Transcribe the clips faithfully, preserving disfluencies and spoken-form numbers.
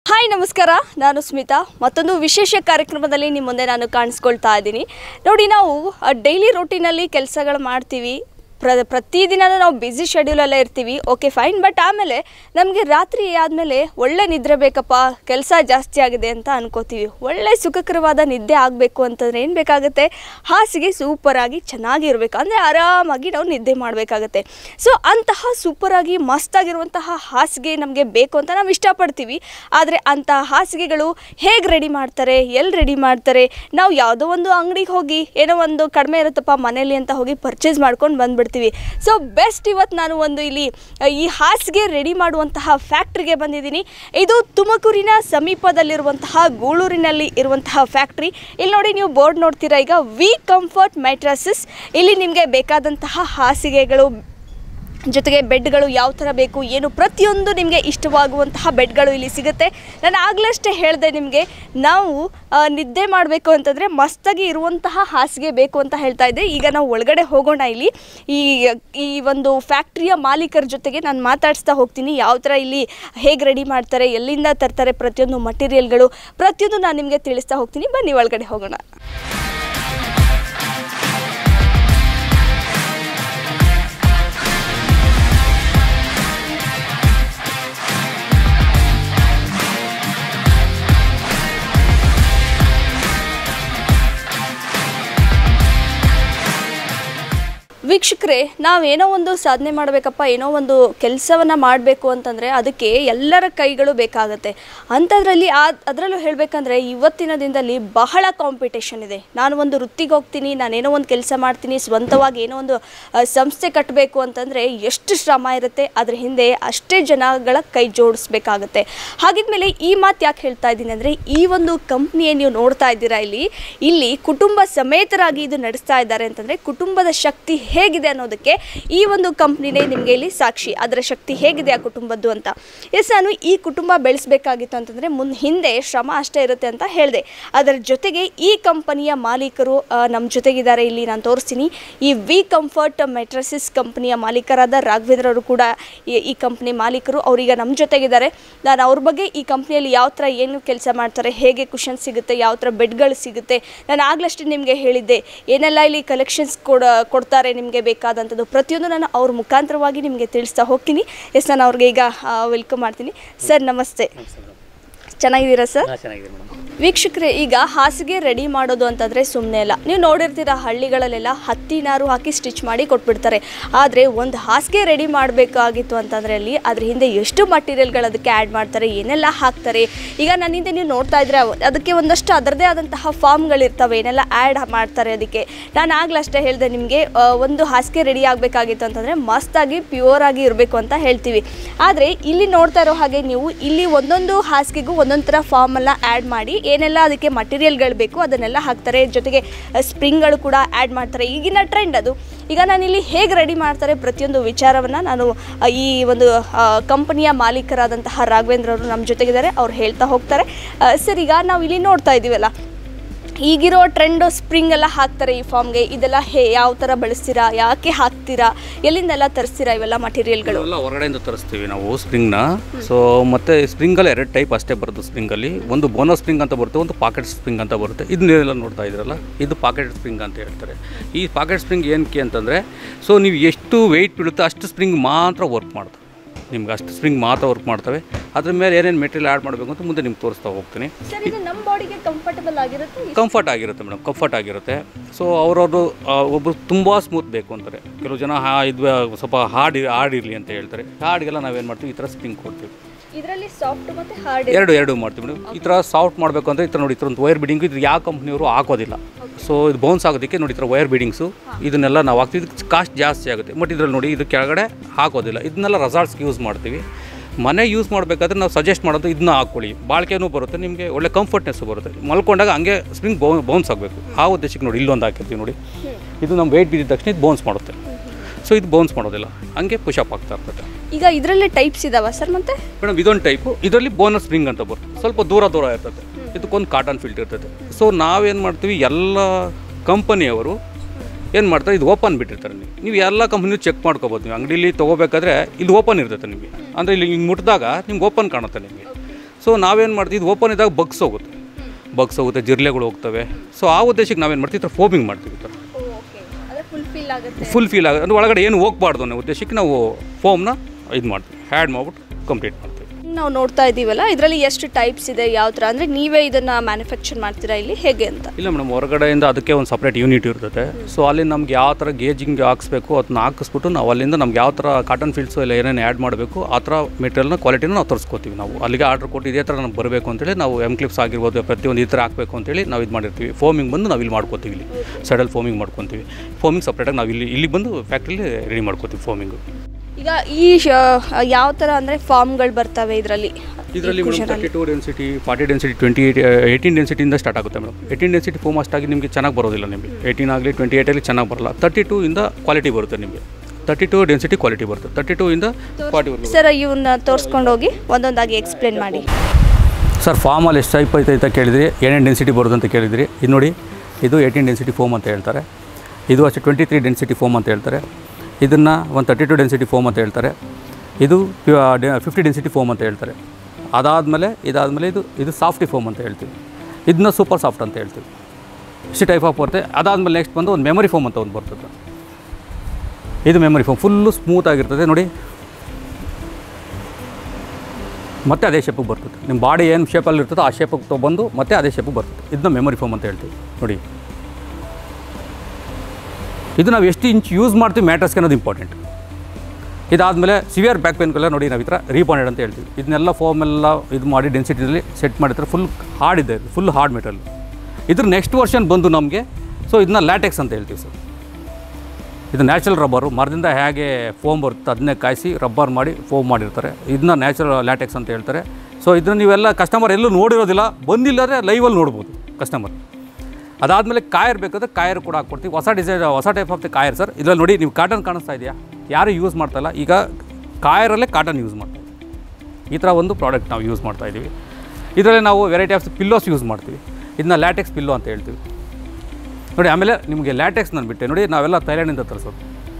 Hi ನಮಸ್ಕಾರ, ನಾನು ಸ್ಮಿತಾ. ಮತ್ತೊಂದು ವಿಶೇಷ ಕಾರ್ಯಕ್ರಮದಲ್ಲಿ ನಿಮ್ಮ ಮುಂದೆ ನಾನು ಕಾಣಿಸ್ಕೊಳ್ತಾ ಇದ್ದೀನಿ. ನೋಡಿ, ನಾವು ಡೈಲಿ ರೂಟೀನಲ್ಲಿ ಕೆಲಸಗಳು ಮಾಡ್ತೀವಿ. ಪ್ರ ಪ್ರತಿದಿನ ನಾವು ಬ್ಯುಸಿ ಶೆಡ್ಯೂಲಲ್ಲೇ ಇರ್ತೀವಿ. Okay fine. ಬಟ್ ಆಮೇಲೆ ನಮಗೆ ರಾತ್ರಿ ಆದಮೇಲೆ ಒಳ್ಳೆ ನಿದ್ರೆ ಬೇಕಪ್ಪ, ಕೆಲಸ ಜಾಸ್ತಿ ಆಗಿದೆ ಅಂತ ಅನ್ಕೋತೀವಿ. ಒಳ್ಳೆ ಸುಖಕರವಾದ ನಿದ್ದೆ ಆಗಬೇಕು ಅಂತಂದರೆ ಏನು ಬೇಕಾಗುತ್ತೆ? ಹಾಸಿಗೆ ಸೂಪರಾಗಿ ಚೆನ್ನಾಗಿ ಇರಬೇಕು, ಅಂದರೆ ಆರಾಮಾಗಿ ನಾವು ನಿದ್ದೆ ಮಾಡಬೇಕಾಗತ್ತೆ. ಸೊ ಅಂತಹ ಸೂಪರಾಗಿ ಮಸ್ತಾಗಿರುವಂತಹ ಹಾಸಿಗೆ ನಮಗೆ ಬೇಕು ಅಂತ ನಾವು ಇಷ್ಟಪಡ್ತೀವಿ. ಆದರೆ ಅಂತಹ ಹಾಸಿಗೆಗಳು ಹೇಗೆ ರೆಡಿ ಮಾಡ್ತಾರೆ, ಎಲ್ಲಿ ರೆಡಿ ಮಾಡ್ತಾರೆ? ನಾವು ಯಾವುದೋ ಒಂದು ಅಂಗಡಿಗೆ ಹೋಗಿ ಏನೋ ಒಂದು ಕಡಿಮೆ ಇರುತ್ತಪ್ಪ ಮನೇಲಿ ಅಂತ ಹೋಗಿ ಪರ್ಚೇಸ್ ಮಾಡ್ಕೊಂಡು ಬಂದ್ಬಿಡ್ತೀವಿ. ಸೊ ಬೆಸ್ಟ್ ಇವತ್ತು ನಾನು ಒಂದು ಇಲ್ಲಿ ಈ ಹಾಸಿಗೆ ರೆಡಿ ಮಾಡುವಂತಹ ಫ್ಯಾಕ್ಟ್ರಿಗೆ ಬಂದಿದ್ದೀನಿ. ಇದು ತುಮಕೂರಿನ ಸಮೀಪದಲ್ಲಿರುವಂತಹ ಗೂಳೂರಿನಲ್ಲಿ ಇರುವಂತಹ ಫ್ಯಾಕ್ಟ್ರಿ. ಇಲ್ಲಿ ನೋಡಿ, ನೀವು ಬೋರ್ಡ್ ನೋಡ್ತೀರಾ ಈಗ, ವಿ ಕಂಫರ್ಟ್ ಮ್ಯಾಟ್ರಸಸ್. ಇಲ್ಲಿ ನಿಮಗೆ ಬೇಕಾದಂತಹ ಹಾಸಿಗೆಗಳು ಜೊತೆಗೆ ಬೆಡ್ಗಳು ಯಾವ ಥರ ಬೇಕು ಏನು ಪ್ರತಿಯೊಂದು ನಿಮಗೆ ಇಷ್ಟವಾಗುವಂತಹ ಬೆಡ್ಗಳು ಇಲ್ಲಿ ಸಿಗುತ್ತೆ. ನಾನು ಆಗಲಷ್ಟೇ ಹೇಳಿದೆ ನಿಮಗೆ, ನಾವು ನಿದ್ದೆ ಮಾಡಬೇಕು ಅಂತಂದರೆ ಮಸ್ತಾಗಿ ಇರುವಂತಹ ಹಾಸಿಗೆ ಬೇಕು ಅಂತ ಹೇಳ್ತಾ ಇದ್ದೆ. ಈಗ ನಾವು ಒಳಗಡೆ ಹೋಗೋಣ. ಇಲ್ಲಿ ಈ ಈ ಒಂದು ಫ್ಯಾಕ್ಟ್ರಿಯ ಮಾಲೀಕರ ಜೊತೆಗೆ ನಾನು ಮಾತಾಡಿಸ್ತಾ ಹೋಗ್ತೀನಿ. ಯಾವ ಥರ ಇಲ್ಲಿ ಹೇಗೆ ರೆಡಿ ಮಾಡ್ತಾರೆ, ಎಲ್ಲಿಂದ ತರ್ತಾರೆ, ಪ್ರತಿಯೊಂದು ಮಟೀರಿಯಲ್ಗಳು ಪ್ರತಿಯೊಂದು ನಾನು ನಿಮಗೆ ತಿಳಿಸ್ತಾ ಹೋಗ್ತೀನಿ. ಬನ್ನಿ ಒಳಗಡೆ ಹೋಗೋಣ. ವೀಕ್ಷಕರೇ, ನಾವೇನೋ ಒಂದು ಸಾಧನೆ ಮಾಡಬೇಕಪ್ಪ, ಏನೋ ಒಂದು ಕೆಲಸವನ್ನು ಮಾಡಬೇಕು ಅಂತಂದರೆ ಅದಕ್ಕೆ ಎಲ್ಲರ ಕೈಗಳು ಬೇಕಾಗುತ್ತೆ. ಅಂಥದ್ರಲ್ಲಿ ಆ ಅದರಲ್ಲೂ ಹೇಳಬೇಕಂದ್ರೆ ಇವತ್ತಿನ ದಿನದಲ್ಲಿ ಬಹಳ ಕಾಂಪಿಟೇಷನ್ ಇದೆ. ನಾನು ಒಂದು ವೃತ್ತಿಗೆ ಹೋಗ್ತೀನಿ, ನಾನೇನೋ ಒಂದು ಕೆಲಸ ಮಾಡ್ತೀನಿ, ಸ್ವಂತವಾಗಿ ಏನೋ ಒಂದು ಸಂಸ್ಥೆ ಕಟ್ಟಬೇಕು ಅಂತಂದರೆ ಎಷ್ಟು ಶ್ರಮ ಇರುತ್ತೆ, ಅದ್ರ ಹಿಂದೆ ಅಷ್ಟೇ ಜನಗಳ ಕೈ ಜೋಡಿಸ್ಬೇಕಾಗತ್ತೆ. ಹಾಗಿದ್ಮೇಲೆ ಈ ಮಾತು ಯಾಕೆ ಹೇಳ್ತಾ ಇದ್ದೀನಿ ಅಂದರೆ, ಈ ಒಂದು ಕಂಪ್ನಿಯೇ ನೀವು ನೋಡ್ತಾ ಇದ್ದೀರಾ ಇಲ್ಲಿ ಇಲ್ಲಿ ಕುಟುಂಬ ಸಮೇತರಾಗಿ ಇದು ನಡೆಸ್ತಾ ಇದ್ದಾರೆ ಅಂತಂದರೆ ಕುಟುಂಬದ ಶಕ್ತಿ ಹೇಗಿದೆ ಅನ್ನೋದಕ್ಕೆ ಈ ಒಂದು ಕಂಪ್ನಿನೇ ನಿಮಗೆ ಇಲ್ಲಿ ಸಾಕ್ಷಿ. ಅದರ ಶಕ್ತಿ ಹೇಗಿದೆ ಆ ಕುಟುಂಬದ್ದು ಅಂತ. ಎಸ್, ನಾನು ಈ ಕುಟುಂಬ ಬೆಳೆಸಬೇಕಾಗಿತ್ತು ಅಂತಂದರೆ ಮುನ್ ಹಿಂದೆ ಶ್ರಮ ಅಷ್ಟೇ ಇರುತ್ತೆ ಅಂತ ಹೇಳಿದೆ. ಅದರ ಜೊತೆಗೆ ಈ ಕಂಪನಿಯ ಮಾಲೀಕರು ನಮ್ಮ ಜೊತೆಗಿದ್ದಾರೆ. ಇಲ್ಲಿ ನಾನು ತೋರಿಸ್ತೀನಿ. ಈ ವಿ ಕಂಫರ್ಟ್ ಮೆಟ್ರಸಿಸ್ ಕಂಪನಿಯ ಮಾಲೀಕರಾದ ರಾಘವೇಂದ್ರ ಅವರು ಕೂಡ ಈ ಕಂಪ್ನಿ ಮಾಲೀಕರು. ಅವರೀಗ ನಮ್ಮ ಜೊತೆಗಿದ್ದಾರೆ. ನಾನು ಅವ್ರ ಬಗ್ಗೆ, ಈ ಕಂಪ್ನಿಯಲ್ಲಿ ಯಾವ ಥರ ಏನು ಕೆಲಸ ಮಾಡ್ತಾರೆ, ಹೇಗೆ ಕುಷನ್ ಸಿಗುತ್ತೆ, ಯಾವ ಥರ ಬೆಡ್ಗಳು ಸಿಗುತ್ತೆ, ನಾನು ಆಗ್ಲಷ್ಟೇ ನಿಮಗೆ ಹೇಳಿದ್ದೆ ಏನೆಲ್ಲ ಇಲ್ಲಿ ಕಲೆಕ್ಷನ್ಸ್ ಕೊಡ ಕೊಡ್ತಾರೆ ನಿಮಗೆ ಬೇಕಾದಂಥದ್ದು ಪ್ರತಿಯೊಂದು ನಾನು ಅವ್ರ ಮುಖಾಂತರವಾಗಿ ನಿಮಗೆ ತಿಳಿಸ್ತಾ ಹೋಗ್ತೀನಿ. ಎಸ್, ನಾನು ಅವ್ರಿಗೆ ಈಗ ವೆಲ್ಕಮ್ ಮಾಡ್ತೀನಿ. ಸರ್ ನಮಸ್ತೆ, ಚೆನ್ನಾಗಿದ್ದೀರಾ ಸರ್? ವೀಕ್ಷಕರೇ, ಈಗ ಹಾಸಿಗೆ ರೆಡಿ ಮಾಡೋದು ಅಂತಂದರೆ ಸುಮ್ಮನೆ ಅಲ್ಲ. ನೀವು ನೋಡಿರ್ತೀರ ಹಳ್ಳಿಗಳಲ್ಲೆಲ್ಲ ಹತ್ತಿ ನಾರು ಹಾಕಿ ಸ್ಟಿಚ್ ಮಾಡಿ ಕೊಟ್ಬಿಡ್ತಾರೆ. ಆದರೆ ಒಂದು ಹಾಸಿಗೆ ರೆಡಿ ಮಾಡಬೇಕಾಗಿತ್ತು ಅಂತಂದರೆ ಅಲ್ಲಿ ಅದ್ರ ಹಿಂದೆ ಎಷ್ಟು ಮಟೀರಿಯಲ್ಗಳು ಅದಕ್ಕೆ ಆ್ಯಡ್ ಮಾಡ್ತಾರೆ, ಏನೆಲ್ಲ ಹಾಕ್ತಾರೆ. ಈಗ ನನ್ನಿಂದ ನೀವು ನೋಡ್ತಾ ಇದ್ರೆ ಅದಕ್ಕೆ ಒಂದಷ್ಟು ಅದರದೇ ಆದಂತಹ ಫಾರ್ಮ್ಗಳಿರ್ತವೆ, ಏನೆಲ್ಲ ಆ್ಯಡ್ ಮಾಡ್ತಾರೆ ಅದಕ್ಕೆ. ನಾನು ಆಗ್ಲಷ್ಟೇ ಹೇಳಿದೆ ನಿಮಗೆ, ಒಂದು ಹಾಸಿಗೆ ರೆಡಿ ಆಗಬೇಕಾಗಿತ್ತು ಅಂತಂದರೆ ಮಸ್ತಾಗಿ ಪ್ಯೂರ್ ಆಗಿ ಇರಬೇಕು ಅಂತ ಹೇಳ್ತೀವಿ. ಆದರೆ ಇಲ್ಲಿ ನೋಡ್ತಾ ಇರೋ ಹಾಗೆ ನೀವು ಇಲ್ಲಿ ಒಂದೊಂದು ಹಾಸಿಗೆಗೂ ಒಂದೊಂದು ಥರ ಫಾರ್ಮೆಲ್ಲ ಆ್ಯಡ್ ಮಾಡಿ ಏನೆಲ್ಲ ಅದಕ್ಕೆ ಮಟೀರಿಯಲ್ಗಳು ಬೇಕು ಅದನ್ನೆಲ್ಲ ಹಾಕ್ತಾರೆ. ಜೊತೆಗೆ ಸ್ಪ್ರಿಂಗ್ಗಳು ಕೂಡ ಆ್ಯಡ್ ಮಾಡ್ತಾರೆ. ಈಗಿನ ಟ್ರೆಂಡ್ ಅದು. ಈಗ ನಾನಿಲ್ಲಿ ಹೇಗೆ ರೆಡಿ ಮಾಡ್ತಾರೆ ಪ್ರತಿಯೊಂದು ವಿಚಾರವನ್ನು ನಾನು ಈ ಒಂದು ಕಂಪನಿಯ ಮಾಲೀಕರಾದಂತಹ ರಾಘವೇಂದ್ರ ಅವರು ನಮ್ಮ ಜೊತೆಗಿದ್ದಾರೆ, ಅವ್ರು ಹೇಳ್ತಾ ಹೋಗ್ತಾರೆ. ಸರ್, ಈಗ ನಾವು ಇಲ್ಲಿ ನೋಡ್ತಾ ಇದ್ದೀವಲ್ಲ, ಈಗಿರೋ ಟ್ರೆಂಡು ಸ್ಪ್ರಿಂಗ್ ಎಲ್ಲ ಹಾಕ್ತಾರೆ ಈ ಫಾರ್ಮ್ಗೆ. ಇದೆಲ್ಲ ಹೇ ಯಾವ ಥರ ಬಳಸ್ತೀರಾ, ಯಾಕೆ ಹಾಕ್ತೀರಾ, ಎಲ್ಲಿಂದೆಲ್ಲ ತರಿಸ್ತೀರಾ ಇವೆಲ್ಲ ಮಟೀರಿಯಲ್ಗಳು? ಎಲ್ಲ ಹೊರಗಡೆಯಿಂದ ತರಿಸ್ತೀವಿ ನಾವು ಸ್ಪ್ರಿಂಗ್ನ. ಸೊ ಮತ್ತು ಸ್ಪ್ರಿಂಗಲ್ಲಿ ಎರಡು ಟೈಪ್ ಅಷ್ಟೇ ಬರುತ್ತೆ. ಸ್ಪ್ರಿಂಗಲ್ಲಿ ಒಂದು ಬೋನಸ್ ಸ್ಪ್ರಿಂಗ್ ಅಂತ ಬರುತ್ತೆ, ಒಂದು ಪಾಕೆಟ್ ಸ್ಪ್ರಿಂಗ್ ಅಂತ ಬರುತ್ತೆ. ಇದನ್ನೆಲ್ಲ ನೋಡ್ತಾ ಇದ್ದೀರಲ್ಲ, ಇದು ಪಾಕೆಟ್ ಸ್ಪ್ರಿಂಗ್ ಅಂತ ಹೇಳ್ತಾರೆ. ಈ ಪಾಕೆಟ್ ಸ್ಪ್ರಿಂಗ್ ಏನಕ್ಕೆ ಅಂತಂದರೆ, ಸೊ ನೀವು ಎಷ್ಟು ವೆಯ್ಟ್ ಬೀಳುತ್ತೆ ಅಷ್ಟು ಸ್ಪ್ರಿಂಗ್ ಮಾತ್ರ ವರ್ಕ್ ಮಾಡ್ತವೆ. ನಿಮ್ಗೆ ಅಷ್ಟು ಸ್ಪ್ರಿಂಗ್ ಮಾತ್ರ ವರ್ಕ್ ಮಾಡ್ತವೆ. ಅದ್ರ ಮೇಲೆ ಏನೇನು ಮೆಟೀರಿಯಲ್ ಆ್ಯಡ್ ಮಾಡಬೇಕು ಅಂತ ಮುಂದೆ ನಿಮ್ಗೆ ತೋರಿಸ್ತಾ ಹೋಗ್ತೀನಿ. ನಮ್ಮ ಬಾಡಿಗೆ ಕಂಫರ್ಟಬಲ್ ಆಗಿರುತ್ತೆ, ಕಂಫರ್ಟ್ ಆಗಿರುತ್ತೆ ಮೇಡಮ್, ಕಂಫರ್ಟ್ ಆಗಿರುತ್ತೆ. ಸೊ ಅವರವರು ಒಬ್ಬರು ತುಂಬ ಸ್ಮೂತ್ ಬೇಕು ಅಂತಾರೆ. ಕೆಲವು ಜನ ಹಾ ಇದು ಸ್ವಲ್ಪ ಹಾರ್ಡ್ ಹಾರ್ಡ್ ಇರಲಿ ಅಂತ ಹೇಳ್ತಾರೆ. ಹಾರ್ಡ್ಗೆಲ್ಲ ನಾವೇನು ಮಾಡ್ತೀವಿ, ಈ ಥರ ಸ್ಪ್ರಿಂಗ್ ಕೊಡ್ತೀವಿ. ಇದರಲ್ಲಿ ಸಾಫ್ಟ್ ಮತ್ತು ಹಾರ್ಡ್ ಎರಡು ಎರಡು ಮಾಡ್ತೀವಿ ಮೇಡಮ್. ಈ ಥರ ಸಾಫ್ಟ್ ಮಾಡಬೇಕು ಅಂದರೆ ಈ ಥರ ನೋಡಿ, ಈ ಥರ ಒಂದು ವೈರ್ ಬಿಡಿಂಗು ಇದು ಯಾವ ಕಂಪ್ನಿಯವರು ಹಾಕೋದಿಲ್ಲ. ಸೊ ಇದು ಬೌನ್ಸ್ ಆಗೋದಕ್ಕೆ ನೋಡಿ, ಈ ಥರ ವೈರ್ ಬಿಡಿಂಗ್ಸು ಇದನ್ನೆಲ್ಲ ನಾವು ಹಾಕ್ತೀವಿ. ಇದಕ್ಕೆ ಕಾಸ್ಟ್ ಜಾಸ್ತಿ ಆಗುತ್ತೆ. ಬಟ್ ಇದರಲ್ಲಿ ನೋಡಿ, ಇದು ಕೆಳಗಡೆ ಹಾಕೋದಿಲ್ಲ. ಇದನ್ನೆಲ್ಲ ರೆಸಾರ್ಟ್ಸ್ಗೆ ಯೂಸ್ ಮಾಡ್ತೀವಿ. ಮನೆ ಯೂಸ್ ಮಾಡಬೇಕಾದ್ರೆ ನಾವು ಸಜೆಸ್ಟ್ ಮಾಡೋದು ಇದನ್ನ ಹಾಕ್ಕೊಳ್ಳಿ. ಬಾಳಿಕೆನೂ ಬರುತ್ತೆ, ನಿಮಗೆ ಒಳ್ಳೆ ಕಂಫರ್ಟ್ನೆಸ್ಸು ಬರುತ್ತೆ. ಮಲ್ಕೊಂಡಾಗ ಹಂಗೆ ಸ್ಪ್ರಿಂಗ್ ಬೌ ಬೌನ್ಸ್ ಆಗಬೇಕು. ಆ ಉದ್ದೇಶಕ್ಕೆ ನೋಡಿ ಇಲ್ಲೊಂದು ಹಾಕಿರ್ತೀವಿ ನೋಡಿ. ಇದು ನಮ್ಮ ವೆಯ್ಟ್ ಬಿದ್ದಿದ ತಕ್ಷಣ ಇದು ಬೌನ್ಸ್ ಮಾಡುತ್ತೆ. ಸೊ ಇದು ಬೌನ್ಸ್ ಮಾಡೋದಿಲ್ಲ, ಹಂಗೆ ಪುಷಪ್ ಆಗ್ತಾ ಇರ್ತದೆ. ಈಗ ಇದರಲ್ಲಿ ಟೈಪ್ಸ್ ಇದಾವ ಸರ್? ಮತ್ತೆ ಮೇಡಮ್ ಇದೊಂದು ಟೈಪು, ಇದರಲ್ಲಿ ಬೋನಸ್ ಸ್ಪ್ರಿಂಗ್ ಅಂತ ಬರುತ್ತೆ. ಸ್ವಲ್ಪ ದೂರ ದೂರ ಇರ್ತದೆ. ಇದಕ್ಕೊಂದು ಕಾಟನ್ ಫಿಲ್ಟ್ ಇರ್ತದೆ. ಸೊ ನಾವೇನು ಮಾಡ್ತೀವಿ, ಎಲ್ಲ ಕಂಪನಿಯವರು ಏನು ಮಾಡ್ತಾರೆ, ಇದು ಓಪನ್ ಬಿಟ್ಟಿರ್ತಾರೆ. ನೀವು ನೀವು ಎಲ್ಲ ಕಂಪ್ನಿಯೂ ಚೆಕ್ ಮಾಡ್ಕೋಬೋದು. ನೀವು ಅಂಗಡಿಲಿ ತೊಗೋಬೇಕಾದ್ರೆ ಇಲ್ಲಿ ಓಪನ್ ಇರ್ತೈತೆ ನಿಮಗೆ. ಅಂದರೆ ಇಲ್ಲಿ ಹಿಂಗೆ ಮುಟ್ಟಿದಾಗ ನಿಮ್ಗೆ ಓಪನ್ ಕಾಣುತ್ತೆ ನಿಮಗೆ. ಸೊ ನಾವೇನು ಮಾಡ್ತೀವಿ, ಇದು ಓಪನ್ ಇದ್ದಾಗ ಬಗ್ಸ್ ಹೋಗುತ್ತೆ ಬಗ್ಸ್ ಹೋಗುತ್ತೆ ಜಿರ್ಲೆಗಳು ಹೋಗ್ತವೆ. ಸೊ ಆ ಉದ್ದೇಶಕ್ಕೆ ನಾವೇನು ಮಾಡ್ತೀವಿ, ಈ ಥರ ಫೋಮಿಂಗ್ ಮಾಡ್ತೀವಿ. ಈ ಥರ ಫುಲ್ ಫೀಲ್ ಆಗುತ್ತೆ, ಅಂದರೆ ಒಳಗಡೆ ಏನು ಹೋಗ್ಬಾರ್ದು ಅನ್ನೋ ಉದ್ದೇಶಕ್ಕೆ ನಾವು ಫೋಮ್ನ ಇದು ಮಾಡ್ತೀವಿ, ಹ್ಯಾಡ್ ಮಾಡ್ಬಿಟ್ಟು ಕಂಪ್ಲೀಟ್ ಮಾಡ್ತೀವಿ. ನಾವು ನೋಡ್ತಾ ಇದ್ದೀವಲ್ಲ, ಇದರಲ್ಲಿ ಎಷ್ಟು ಟೈಪ್ಸ್ ಇದೆ, ಯಾವ ಥರ ಅಂದರೆ ನೀವೇ ಇದನ್ನು ಮ್ಯಾನುಫ್ಯಾಕ್ಚರ್ ಮಾಡ್ತೀರಾ ಇಲ್ಲಿ ಹೇಗೆ ಅಂತ? ಇಲ್ಲ ಮೇಡಮ್, ಹೊರಗಡೆಯಿಂದ ಅದಕ್ಕೆ ಒಂದು ಸಪ್ರೇಟ್ ಯೂನಿಟ್ ಇರ್ತದೆ. ಸೊ ಅಲ್ಲಿ ನಮ್ಗೆ ಯಾವ ಥರ ಗೇಜಿಂಗ್ ಹಾಕ್ಸ್ಬೇಕು ಅದನ್ನ ಹಾಕಿಸ್ಬಿಟ್ಟು ನಾವು ಅಲ್ಲಿಂದ ನಮ್ಗೆ ಯಾವ ಥರ ಕಾಟನ್ ಫೀಲ್ಡ್ಸು ಇಲ್ಲ ಏನೇನು ಆ್ಯಡ್ ಮಾಡಬೇಕು ಆ ಥರ ಮೆಟೀರಿಯಲ್ನ ಕ್ವಾಲಿಟಿನ ನಾವು ತರಿಸ್ಕೋತೀವಿ. ನಾವು ಅಲ್ಲಿಗೆ ಆರ್ಡ್ರ್ ಕೊಟ್ಟು ಇದೇ ಥರ ನಮ್ಗೆ ಬರಬೇಕು ಅಂತೇಳಿ ನಾವು ಎಮ್ ಕ್ಲಿಪ್ಸ್ ಆಗಿರ್ಬೋದು ಪ್ರತಿಯೊಂದು ಈ ಥರ ಹಾಕಬೇಕು ಅಂತೇಳಿ ನಾವು ಇದು ಮಾಡಿರ್ತೀವಿ. ಫೋಮಿಂಗ್ ಬಂದು ನಾವು ಇಲ್ಲಿ ಮಾಡ್ಕೋತೀವಿ, ಇಲ್ಲಿ ಸೈಡಲ್ಲಿ ಫೋಮಿಂಗ್ ಮಾಡ್ಕೊತೀವಿ. ಫೋಮಿಂಗ್ ಸಪ್ರೇಟಾಗಿ ನಾವು ಇಲ್ಲಿ ಇಲ್ಲಿ ಬಂದು ಫ್ಯಾಕ್ಟ್ರಿಲಿ ರೆಡಿ ಮಾಡ್ಕೋತೀವಿ ಫೋಮಿಂಗು. ಈಗ ಈ ಯಾವ ಥರ ಅಂದರೆ ಫಾರ್ಮ್ಗಳು ಬರ್ತವೆ ಇದರಲ್ಲಿ? ಇದರಲ್ಲಿ madam thirty two density, forty density, twenty eight eighteen ಡೆನ್ಸಿಟಿಯಿಂದ ಸ್ಟಾರ್ಟ್ ಆಗುತ್ತೆ ಮೇಡಮ್. ಏಯ್ಟೀನ್ ಡೆನ್ಸಿಟಿ ಫೋಮ್ ಅಷ್ಟಾಗಿ ನಿಮಗೆ ಚೆನ್ನಾಗಿ ಬರೋದಿಲ್ಲ ನಿಮಗೆ. ಏಯ್ಟೀನ್ ಆಗಲಿ ಟ್ವೆಂಟಿ ಏಯ್ಟಲ್ಲಿ ಚೆನ್ನಾಗಿ ಬರಲ್ಲ. ತರ್ಟಿ ಟೂ ಇಂದ ಕ್ವಾಲಿಟಿ ಬರುತ್ತೆ ನಿಮಗೆ. ತರ್ಟಿ ಟು ಡೆನ್ಸಿಟಿ ಕ್ವಾಲಿಟಿ ಬರುತ್ತೆ. ತರ್ಟಿ ಟೂ ಇಂದ ಫಾರ್ಟಿ ಬರುತ್ತೆ. ಸರ್ ಇವನ್ನ ತೋರಿಸ್ಕೊಂಡು ಹೋಗಿ ಒಂದೊಂದಾಗಿ ಎಕ್ಸ್ಪ್ಲೇನ್ ಮಾಡಿ. ಸರ್ ಫಾರ್ಮಲ್ಲಿ ಎಷ್ಟು ಟೈಪ್ ಐತೆ ಅಂತ ಕೇಳಿದ್ರಿ, ಏನೇನು ಡೆನ್ಸಿಟಿ ಬರುತ್ತೆ ಅಂತ ಕೇಳಿದ್ರಿ. ಇದು ನೋಡಿ, ಇದು ಏಯ್ಟೀನ್ ಡೆನ್ಸಿಟಿ ಫೋಮ್ ಅಂತ ಹೇಳ್ತಾರೆ. ಇದು ಅಷ್ಟೇ ಟ್ವೆಂಟಿ ತ್ರೀ ಡೆನ್ಸಿಟಿ ಫೋಮ್ ಅಂತ ಹೇಳ್ತಾರೆ. ಇದನ್ನು ಒಂದು ತರ್ಟಿ ಟು ಡೆನ್ಸಿಟಿ ಫೋಮ್ ಅಂತ ಹೇಳ್ತಾರೆ. ಇದು ಫಿಫ್ಟಿ ಡೆನ್ಸಿಟಿ ಫೋಮ್ ಅಂತ ಹೇಳ್ತಾರೆ. ಅದಾದಮೇಲೆ ಇದಾದಮೇಲೆ ಇದು ಇದು ಸಾಫ್ಟಿ ಫೋಮ್ ಅಂತ ಹೇಳ್ತೀವಿ. ಇದನ್ನ ಸೂಪರ್ ಸಾಫ್ಟ್ ಅಂತ ಹೇಳ್ತೀವಿ. ಇಷ್ಟು ಟೈಪ್ ಆಫ್ ಬರುತ್ತೆ. ಅದಾದಮೇಲೆ ನೆಕ್ಸ್ಟ್ ಬಂದು ಒಂದು ಮೆಮೊರಿ ಫೋಮ್ ಅಂತ ಒಂದು ಬರ್ತದೆ. ಇದು ಮೆಮೊರಿ ಫೋಮ್ ಫುಲ್ಲು ಸ್ಮೂತ್ ಆಗಿರ್ತದೆ ನೋಡಿ, ಮತ್ತೆ ಅದೇ ಶೇಪಿಗೆ ಬರ್ತದೆ. ನಿಮ್ಮ ಬಾಡಿ ಏನು ಶೇಪಲ್ಲಿ ಇರ್ತದೋ ಆ ಶೇಪಿಗೆ ತೊಗೊಂಡು ಮತ್ತೆ ಅದೇ ಶೇಪಿಗೆ ಬರ್ತದೆ. ಇದನ್ನ ಮೆಮೊರಿ ಫೋಮ್ ಅಂತ ಹೇಳ್ತೀವಿ ನೋಡಿ. ಇದು ನಾವು ಎಷ್ಟು ಇಂಚ್ ಯೂಸ್ ಮಾಡ್ತೀವಿ ಮ್ಯಾಟ್ರಸ್ಗೆ ಅನ್ನೋದು ಇಂಪಾರ್ಟೆಂಟ್. ಇದಾದಮೇಲೆ ಸಿವಿಯರ್ ಬ್ಯಾಕ್ ಪೇನ್ಗೆಲ್ಲ ನೋಡಿ ನಾವು ಈ ಥರ ರೀಬಾಂಡೆಡ್ ಅಂತ ಹೇಳ್ತೀವಿ. ಇದನ್ನೆಲ್ಲ ಫೋಮೆಲ್ಲ ಇದು ಮಾಡಿ ಡೆನ್ಸಿಟಿಯಲ್ಲಿ ಸೆಟ್ ಮಾಡಿದ್ರೆ ಫುಲ್ ಹಾರ್ಡ್ ಇದೆ, ಫುಲ್ ಹಾರ್ಡ್ ಮೆಟಲ್. ಇದ್ರ ನೆಕ್ಸ್ಟ್ ವರ್ಷನ್ ಬಂದು ನಮಗೆ ಸೊ ಇದನ್ನ ಲ್ಯಾಟೆಕ್ಸ್ ಅಂತ ಹೇಳ್ತೀವಿ ಸರ್. ಇದು ನ್ಯಾಚುರಲ್ ರಬ್ಬರು, ಮರದಿಂದ ಹೇಗೆ ಫೋಮ್ ಬರುತ್ತೆ ಅದನ್ನೇ ಕಾಯಿಸಿ ರಬ್ಬರ್ ಮಾಡಿ ಫೋಮ್ ಮಾಡಿರ್ತಾರೆ. ಇದನ್ನ ನ್ಯಾಚುರಲ್ ಲ್ಯಾಟೆಕ್ಸ್ ಅಂತ ಹೇಳ್ತಾರೆ. ಸೊ ಇದನ್ನು ನೀವೆಲ್ಲ ಕಸ್ಟಮರ್ ಎಲ್ಲೂ ನೋಡಿರೋದಿಲ್ಲ, ಬಂದಿಲ್ಲದ್ರೆ ಲೈವಲ್ಲಿ ನೋಡ್ಬೋದು ಕಸ್ಟಮರ್. ಅದಾದಮೇಲೆ ಕಾಯರ್ ಬೇಕಾದ್ರೆ ಕಾಯರ್ ಕೂಡ ಹಾಕ್ಕೊಡ್ತೀವಿ. ಹೊಸ ಡಿಸೈನ್, ಹೊಸ type of the coir sir. ಇದರಲ್ಲಿ ನೋಡಿ ನೀವು ಕಾಟನ್ ಕಾಣಿಸ್ತಾ ಇದೆಯಾ, ಯಾರು ಯೂಸ್ ಮಾಡ್ತಾಯಿಲ್ಲ. ಈಗ ಕಾಯರಲ್ಲೇ ಕಾಟನ್ ಯೂಸ್ ಮಾಡ್ತೀವಿ. ಈ ಥರ ಒಂದು ಪ್ರಾಡಕ್ಟ್ ನಾವು ಯೂಸ್ ಮಾಡ್ತಾಯಿದ್ದೀವಿ. ಇದರಲ್ಲಿ ನಾವು ವೆರೈಟಿ ಆಫ್ ಪಿಲ್ಲೋಸ್ ಯೂಸ್ ಮಾಡ್ತೀವಿ. ಇದನ್ನ ಲ್ಯಾಟೆಕ್ಸ್ ಪಿಲ್ಲೋ ಅಂತ ಹೇಳ್ತೀವಿ ನೋಡಿ. ಆಮೇಲೆ ನಿಮಗೆ ಲ್ಯಾಟೆಕ್ಸ್ ನಾನು ಬಿಟ್ಟೆ ನೋಡಿ, ನಾವೆಲ್ಲ ಥೈಲ್ಯಾಂಡಿಂದ ತರಿಸೋದು.